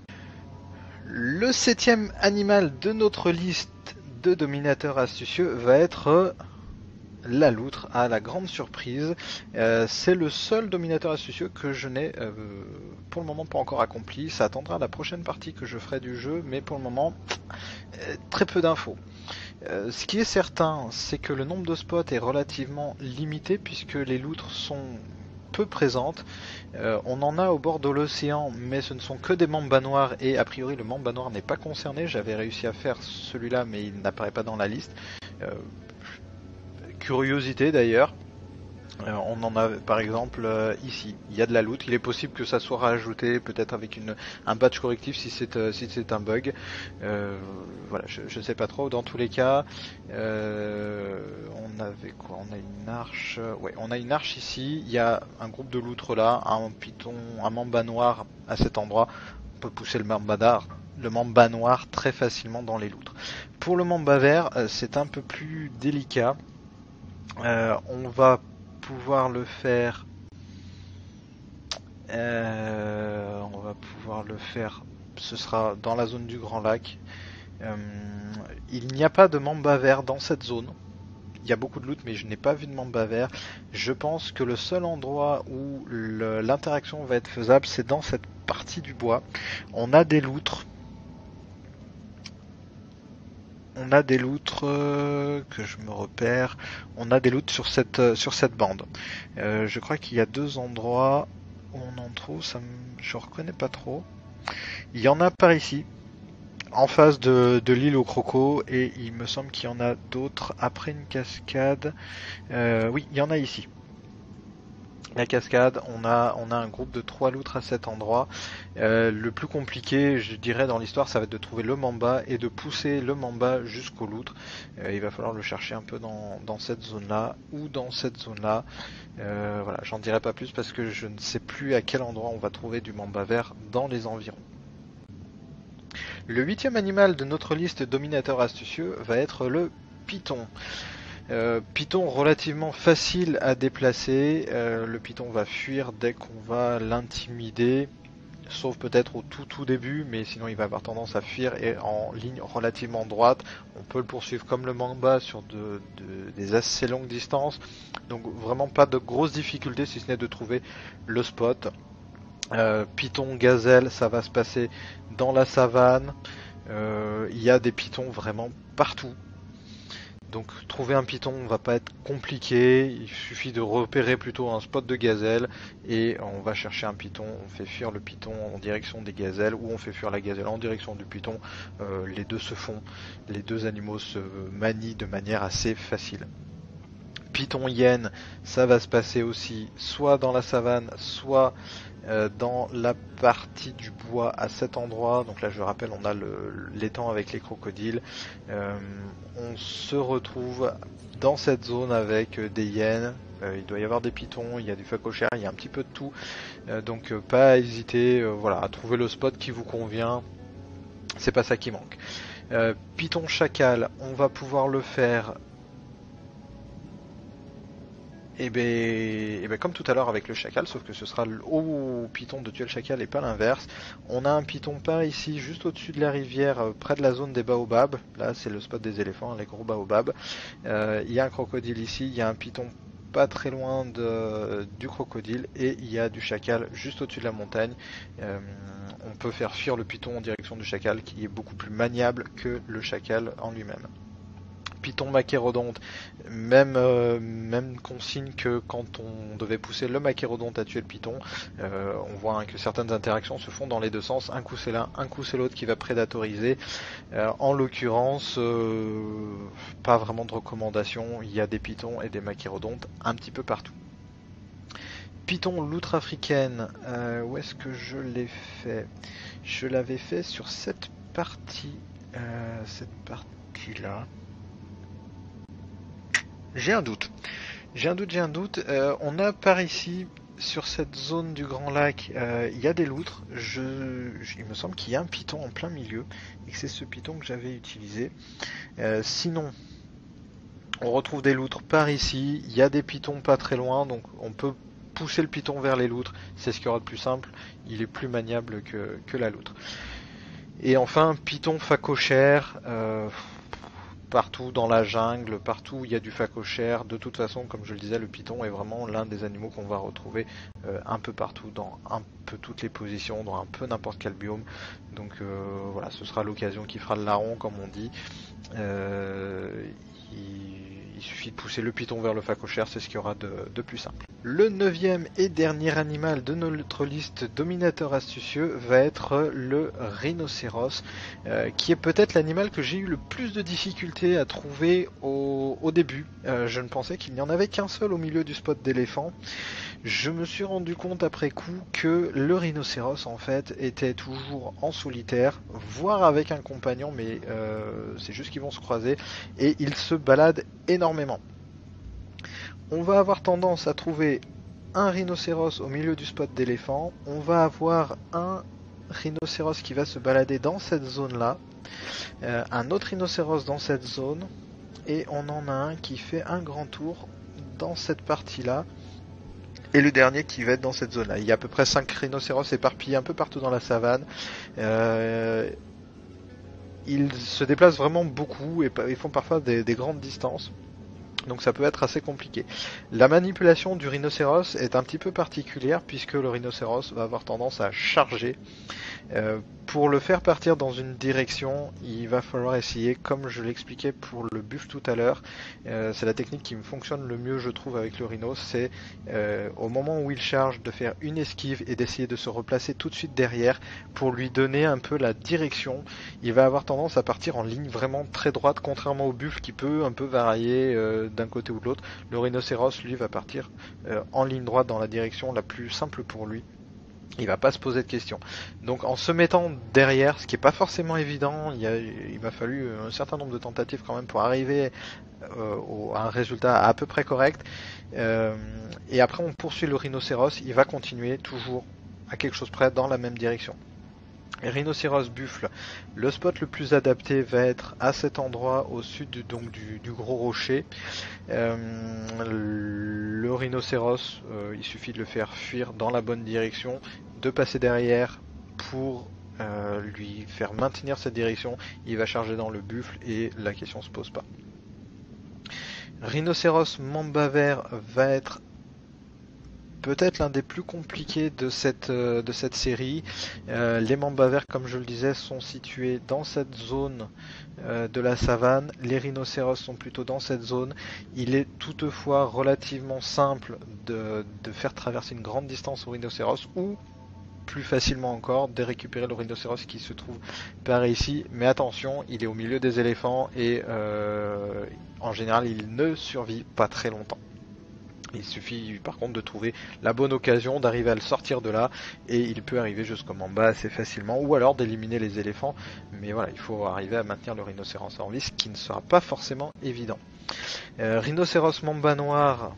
Le septième animal de notre liste de dominateurs astucieux va être la loutre, à la grande surprise. Euh, c'est le seul dominateur astucieux que je n'ai euh, pour le moment pas encore accompli. Ça attendra la prochaine partie que je ferai du jeu, mais pour le moment, euh, très peu d'infos. Euh, ce qui est certain, c'est que le nombre de spots est relativement limité puisque les loutres sont peu présentes. Euh, on en a au bord de l'océan, mais ce ne sont que des mambas noirs et a priori le mamba noir n'est pas concerné. J'avais réussi à faire celui-là, mais il n'apparaît pas dans la liste. Euh, curiosité d'ailleurs. Euh, on en a par exemple euh, ici, il y a de la loot, il est possible que ça soit rajouté peut-être avec une, un patch correctif si c'est euh, si c'est un bug. Euh, voilà, je, je sais pas trop. Dans tous les cas, euh, on avait quoi? On a une arche. Ouais, on a une arche ici. Il y a un groupe de loutres là, un python, un mamba noir à cet endroit. On peut pousser le mamba noir, le mamba noir très facilement dans les loutres. Pour le mamba vert, euh, c'est un peu plus délicat. Euh, on va pouvoir le faire. Euh, on va pouvoir le faire. Ce sera dans la zone du Grand Lac. Euh, il n'y a pas de mamba vert dans cette zone. Il y a beaucoup de loot, mais je n'ai pas vu de mamba vert. Je pense que le seul endroit où l'interaction va être faisable, c'est dans cette partie du bois. On a des loutres. On a des loutres euh, que je me repère. On a des loutres sur cette euh, sur cette bande. Euh, je crois qu'il y a deux endroits où on en trouve. Ça me... je reconnais pas trop. Il y en a par ici, en face de, de l'île aux crocos, et il me semble qu'il y en a d'autres après une cascade. Euh, oui, il y en a ici. La cascade, on a, on a un groupe de trois loutres à cet endroit. Euh, le plus compliqué, je dirais, dans l'histoire, ça va être de trouver le mamba et de pousser le mamba jusqu'aux loutres. Euh, il va falloir le chercher un peu dans, dans cette zone-là ou dans cette zone-là. Euh, voilà, j'en dirai pas plus parce que je ne sais plus à quel endroit on va trouver du mamba vert dans les environs. Le huitième animal de notre liste dominateur astucieux va être le python. Euh, python relativement facile à déplacer, euh, le python va fuir dès qu'on va l'intimider, sauf peut-être au tout tout début, mais sinon il va avoir tendance à fuir et en ligne relativement droite. On peut le poursuivre comme le mamba sur de, de, des assez longues distances, donc vraiment pas de grosses difficultés si ce n'est de trouver le spot. Euh, python, gazelle, ça va se passer dans la savane, euh, il y a des pythons vraiment partout. Donc trouver un python va pas être compliqué, il suffit de repérer plutôt un spot de gazelle et on va chercher un python, on fait fuir le python en direction des gazelles ou on fait fuir la gazelle en direction du python. Euh, les deux se font, les deux animaux se manient de manière assez facile. Python hyène, ça va se passer aussi soit dans la savane, soit euh, dans la partie du bois à cet endroit. Donc là je rappelle, on a l'étang avec les crocodiles. Euh, on se retrouve dans cette zone avec euh, des hyènes. Euh, il doit y avoir des pythons, il y a du phacochère, il y a un petit peu de tout. Euh, donc euh, pas à hésiter euh, voilà, à trouver le spot qui vous convient. C'est pas ça qui manque. Euh, python chacal, on va pouvoir le faire. Et ben, et ben comme tout à l'heure avec le chacal, sauf que ce sera au python de tuer le chacal et pas l'inverse. On a un python par ici, juste au-dessus de la rivière, euh, près de la zone des baobabs. Là, c'est le spot des éléphants, les gros baobabs. Euh, il y a un crocodile ici, il y a un python pas très loin de, du crocodile, et il y a du chacal juste au-dessus de la montagne. Euh, on peut faire fuir le python en direction du chacal, qui est beaucoup plus maniable que le chacal en lui-même. Python machérodonte, même, euh, même consigne que quand on devait pousser le machérodonte à tuer le python, euh, on voit hein, que certaines interactions se font dans les deux sens, un coup c'est l'un, un coup c'est l'autre qui va prédatoriser. Euh, en l'occurrence, euh, pas vraiment de recommandation, il y a des pythons et des machérodontes un petit peu partout. Python loutre africaine, euh, où est-ce que je l'ai fait? Je l'avais fait sur cette partie, euh, cette partie-là. J'ai un doute. J'ai un doute, j'ai un doute. Euh, on a par ici, sur cette zone du Grand Lac, euh, il y a des loutres. Je, je- il me semble qu'il y a un python en plein milieu et que c'est ce python que j'avais utilisé. Euh, sinon, on retrouve des loutres par ici. Il y a des pythons pas très loin, donc on peut pousser le python vers les loutres. C'est ce qui aura de plus simple. Il est plus maniable que, que la loutre. Et enfin, python phacochère. Euh, partout dans la jungle, partout où il y a du phacochère. De toute façon, comme je le disais, le python est vraiment l'un des animaux qu'on va retrouver euh, un peu partout, dans un peu toutes les positions, dans un peu n'importe quel biome. Donc euh, voilà, ce sera l'occasion qui fera le larron, comme on dit. Euh, il, il suffit de pousser le python vers le phacochère, c'est ce qu'il y aura de, de plus simple. Le neuvième et dernier animal de notre liste dominateur astucieux va être le rhinocéros, euh, qui est peut-être l'animal que j'ai eu le plus de difficultés à trouver au, au début. Euh, je ne pensais qu'il n'y en avait qu'un seul au milieu du spot d'éléphant. Je me suis rendu compte après coup que le rhinocéros en fait était toujours en solitaire, voire avec un compagnon, mais euh, c'est juste qu'ils vont se croiser, et ils se baladent énormément. On va avoir tendance à trouver un rhinocéros au milieu du spot d'éléphant, on va avoir un rhinocéros qui va se balader dans cette zone-là, euh, un autre rhinocéros dans cette zone, et on en a un qui fait un grand tour dans cette partie-là, et le dernier qui va être dans cette zone-là. Il y a à peu près cinq rhinocéros éparpillés un peu partout dans la savane. Euh, ils se déplacent vraiment beaucoup et ils font parfois des, des grandes distances. Donc ça peut être assez compliqué. La manipulation du rhinocéros est un petit peu particulière puisque le rhinocéros va avoir tendance à charger. Euh, pour le faire partir dans une direction, il va falloir essayer, comme je l'expliquais pour le buffle tout à l'heure, euh, c'est la technique qui me fonctionne le mieux je trouve avec le rhino, c'est euh, au moment où il charge de faire une esquive et d'essayer de se replacer tout de suite derrière pour lui donner un peu la direction. Il va avoir tendance à partir en ligne vraiment très droite, contrairement au buffle qui peut un peu varier euh, d'un côté ou de l'autre. Le rhinocéros lui va partir euh, en ligne droite dans la direction la plus simple pour lui. Il va pas se poser de questions. Donc en se mettant derrière, ce qui est pas forcément évident, il, y a, il m'a fallu un certain nombre de tentatives quand même pour arriver euh, au, à un résultat à peu près correct. Euh, et après on poursuit le rhinocéros, il va continuer toujours à quelque chose près dans la même direction. Et rhinocéros buffle, le spot le plus adapté va être à cet endroit au sud du, donc du, du gros rocher. Euh, le rhinocéros, euh, il suffit de le faire fuir dans la bonne direction, de passer derrière pour euh, lui faire maintenir cette direction. Il va charger dans le buffle et la question se pose pas. Rhinocéros mamba vert va être peut-être l'un des plus compliqués de cette, euh, de cette série. Euh, les mambas verts, comme je le disais, sont situés dans cette zone euh, de la savane. Les rhinocéros sont plutôt dans cette zone. Il est toutefois relativement simple de, de faire traverser une grande distance au rhinocéros ou plus facilement encore de récupérer le rhinocéros qui se trouve par ici. Mais attention, il est au milieu des éléphants et euh, en général il ne survit pas très longtemps. Il suffit par contre de trouver la bonne occasion d'arriver à le sortir de là et il peut arriver jusqu'au mamba assez facilement ou alors d'éliminer les éléphants. Mais voilà, il faut arriver à maintenir le rhinocéros en vie, ce qui ne sera pas forcément évident. Euh, rhinocéros mamba noir,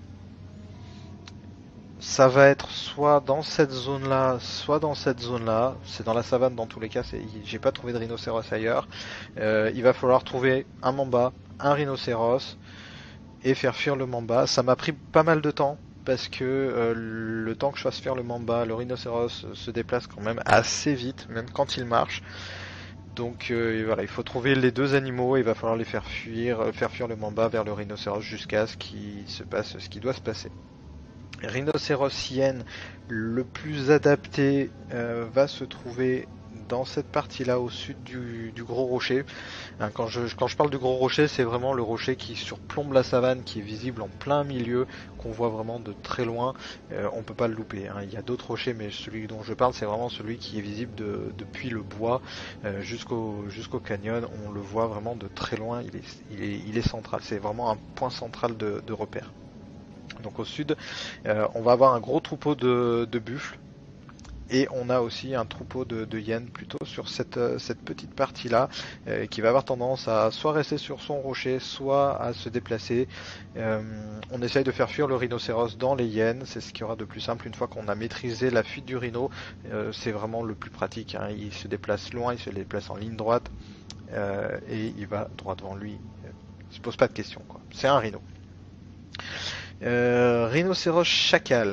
ça va être soit dans cette zone là, soit dans cette zone là. C'est dans la savane dans tous les cas, j'ai pas trouvé de rhinocéros ailleurs. Euh, il va falloir trouver un mamba, un rhinocéros et faire fuir le mamba. Ça m'a pris pas mal de temps parce que euh, le temps que je fasse fuir le mamba, le rhinocéros se déplace quand même assez vite, même quand il marche. Donc euh, voilà, il faut trouver les deux animaux et il va falloir les faire fuir, euh, faire fuir le mamba vers le rhinocéros jusqu'à ce qu'il se passe ce qui doit se passer. Rhinocéros hyène, le plus adapté euh, va se trouver dans cette partie-là au sud du, du gros rocher. Hein, quand, je, quand je parle du gros rocher, c'est vraiment le rocher qui surplombe la savane, qui est visible en plein milieu, qu'on voit vraiment de très loin. Euh, on peut pas le louper. Hein. Il y a d'autres rochers, mais celui dont je parle, c'est vraiment celui qui est visible de, depuis le bois euh, jusqu'au, jusqu'au canyon. On le voit vraiment de très loin. Il est, il est, il est central. C'est vraiment un point central de, de repère. Donc au sud, euh, on va avoir un gros troupeau de, de buffles. Et on a aussi un troupeau de, de hyènes plutôt sur cette, cette petite partie là euh, qui va avoir tendance à soit rester sur son rocher, soit à se déplacer. Euh, on essaye de faire fuir le rhinocéros dans les hyènes, c'est ce qui aura de plus simple une fois qu'on a maîtrisé la fuite du rhino. Euh, c'est vraiment le plus pratique, hein. Il se déplace loin, il se déplace en ligne droite euh, et il va droit devant lui. Il se pose pas de questions, quoi. C'est un rhino. Euh, rhinocéros chacal.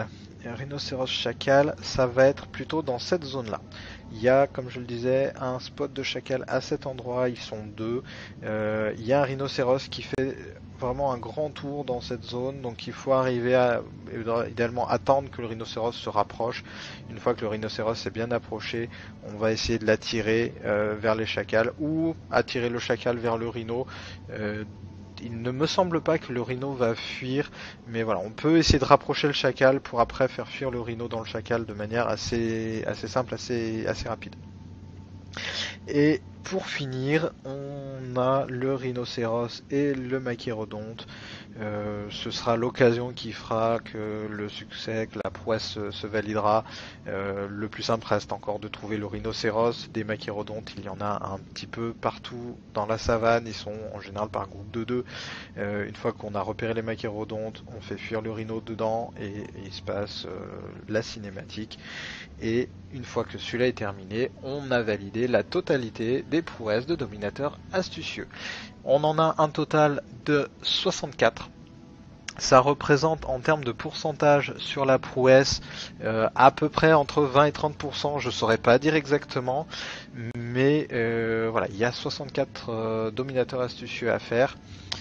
rhinocéros chacal, ça va être plutôt dans cette zone là. Il y a, comme je le disais, un spot de chacal à cet endroit, ils sont deux. Euh, il y a un rhinocéros qui fait vraiment un grand tour dans cette zone, donc il faut arriver à idéalement attendre que le rhinocéros se rapproche. Une fois que le rhinocéros est bien approché, on va essayer de l'attirer euh, vers les chacals ou attirer le chacal vers le rhino. Euh, Il ne me semble pas que le rhino va fuir, mais voilà, on peut essayer de rapprocher le chacal pour après faire fuir le rhino dans le chacal de manière assez, assez simple, assez, assez rapide. Et pour finir, on a le rhinocéros et le machairodonte. Euh, ce sera l'occasion qui fera que le succès, que la prouesse se, se validera. Euh, le plus simple reste encore de trouver le rhinocéros. Des machairodontes, il y en a un petit peu partout dans la savane. Ils sont en général par groupe de deux. Euh, une fois qu'on a repéré les machairodontes, on fait fuir le rhino dedans et, et il se passe euh, la cinématique. Et une fois que celui-là est terminé, on a validé la totalité des prouesses de dominateur astucieux. On en a un total de soixante-quatre. Ça représente en termes de pourcentage sur la prouesse euh, à peu près entre vingt et trente pour cent, je ne saurais pas dire exactement, mais euh, voilà, il y a soixante-quatre euh, dominateurs astucieux à faire.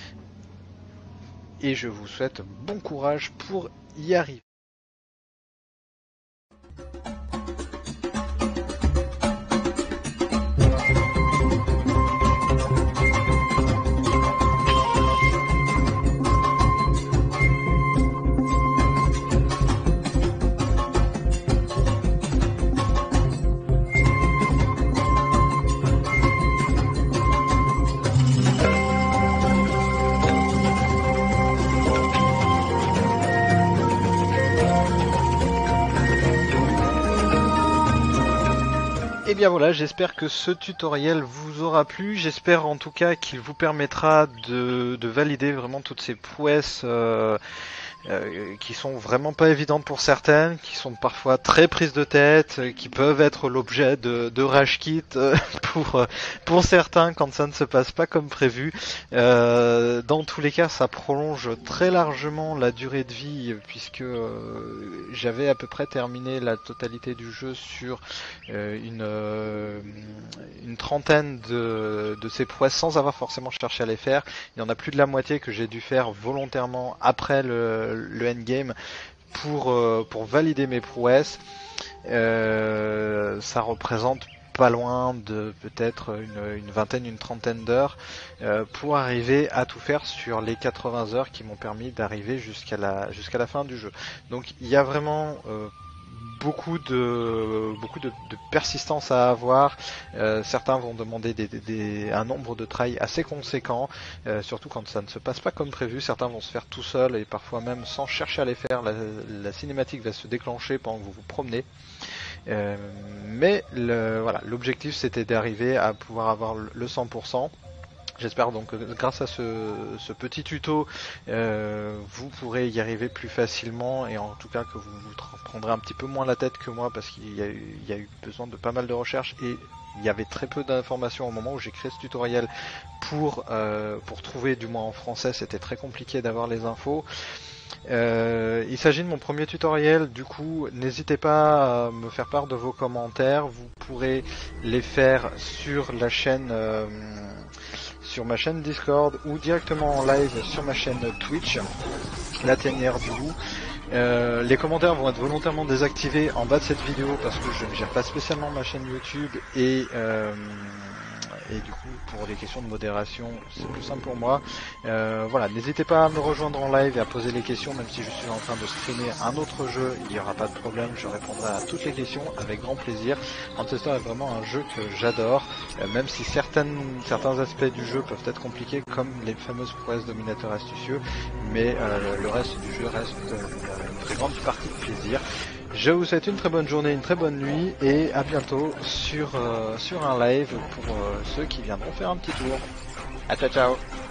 Et je vous souhaite bon courage pour y arriver. Et bien voilà, j'espère que ce tutoriel vous aura plu, j'espère en tout cas qu'il vous permettra de, de valider vraiment toutes ces prouesses euh, euh, qui sont vraiment pas évidentes pour certaines, qui sont parfois très prises de tête, euh, qui peuvent être l'objet de, de rage quit euh, pour, euh, pour certains quand ça ne se passe pas comme prévu. Euh, dans tous les cas, ça prolonge très largement la durée de vie puisque euh, j'avais à peu près terminé la totalité du jeu sur euh, une, euh, une trentaine de, de ces prouesses sans avoir forcément cherché à les faire. Il y en a plus de la moitié que j'ai dû faire volontairement après le le endgame pour, euh, pour valider mes prouesses. Euh, ça représente pas loin de peut-être une, une vingtaine, une trentaine d'heures euh, pour arriver à tout faire sur les quatre-vingts heures qui m'ont permis d'arriver jusqu'à la, jusqu'à la fin du jeu. Donc il y a vraiment euh, beaucoup de beaucoup de, de persistance à avoir. Euh, certains vont demander des, des, des, un nombre de tries assez conséquent, euh, surtout quand ça ne se passe pas comme prévu. Certains vont se faire tout seuls et parfois même sans chercher à les faire. La, la cinématique va se déclencher pendant que vous vous promenez. Euh, mais le, voilà, l'objectif c'était d'arriver à pouvoir avoir le cent pour cent. J'espère donc que grâce à ce, ce petit tuto, euh, vous pourrez y arriver plus facilement et en tout cas que vous vous prendrez un petit peu moins la tête que moi parce qu'il y a eu, il y a eu besoin de pas mal de recherches et il y avait très peu d'informations au moment où j'ai créé ce tutoriel pour, euh, pour trouver, du moins en français, c'était très compliqué d'avoir les infos. Euh, il s'agit de mon premier tutoriel, du coup n'hésitez pas à me faire part de vos commentaires, vous pourrez les faire sur la chaîne... Euh, sur ma chaîne Discord ou directement en live sur ma chaîne Twitch, la tanière du loup. Euh, les commentaires vont être volontairement désactivés en bas de cette vidéo parce que je ne gère pas spécialement ma chaîne YouTube et euh, et du coup pour les questions de modération c'est plus simple pour moi. Euh, voilà, n'hésitez pas à me rejoindre en live et à poser les questions, même si je suis en train de streamer un autre jeu, il n'y aura pas de problème, je répondrai à toutes les questions avec grand plaisir. Ancestor est vraiment un jeu que j'adore, euh, même si certaines, certains aspects du jeu peuvent être compliqués comme les fameuses prouesses dominateurs astucieux, mais euh, le reste du jeu reste euh, une très grande partie de plaisir. Je vous souhaite une très bonne journée, une très bonne nuit et à bientôt sur, euh, sur un live pour euh, ceux qui viendront faire un petit tour. À ciao ciao.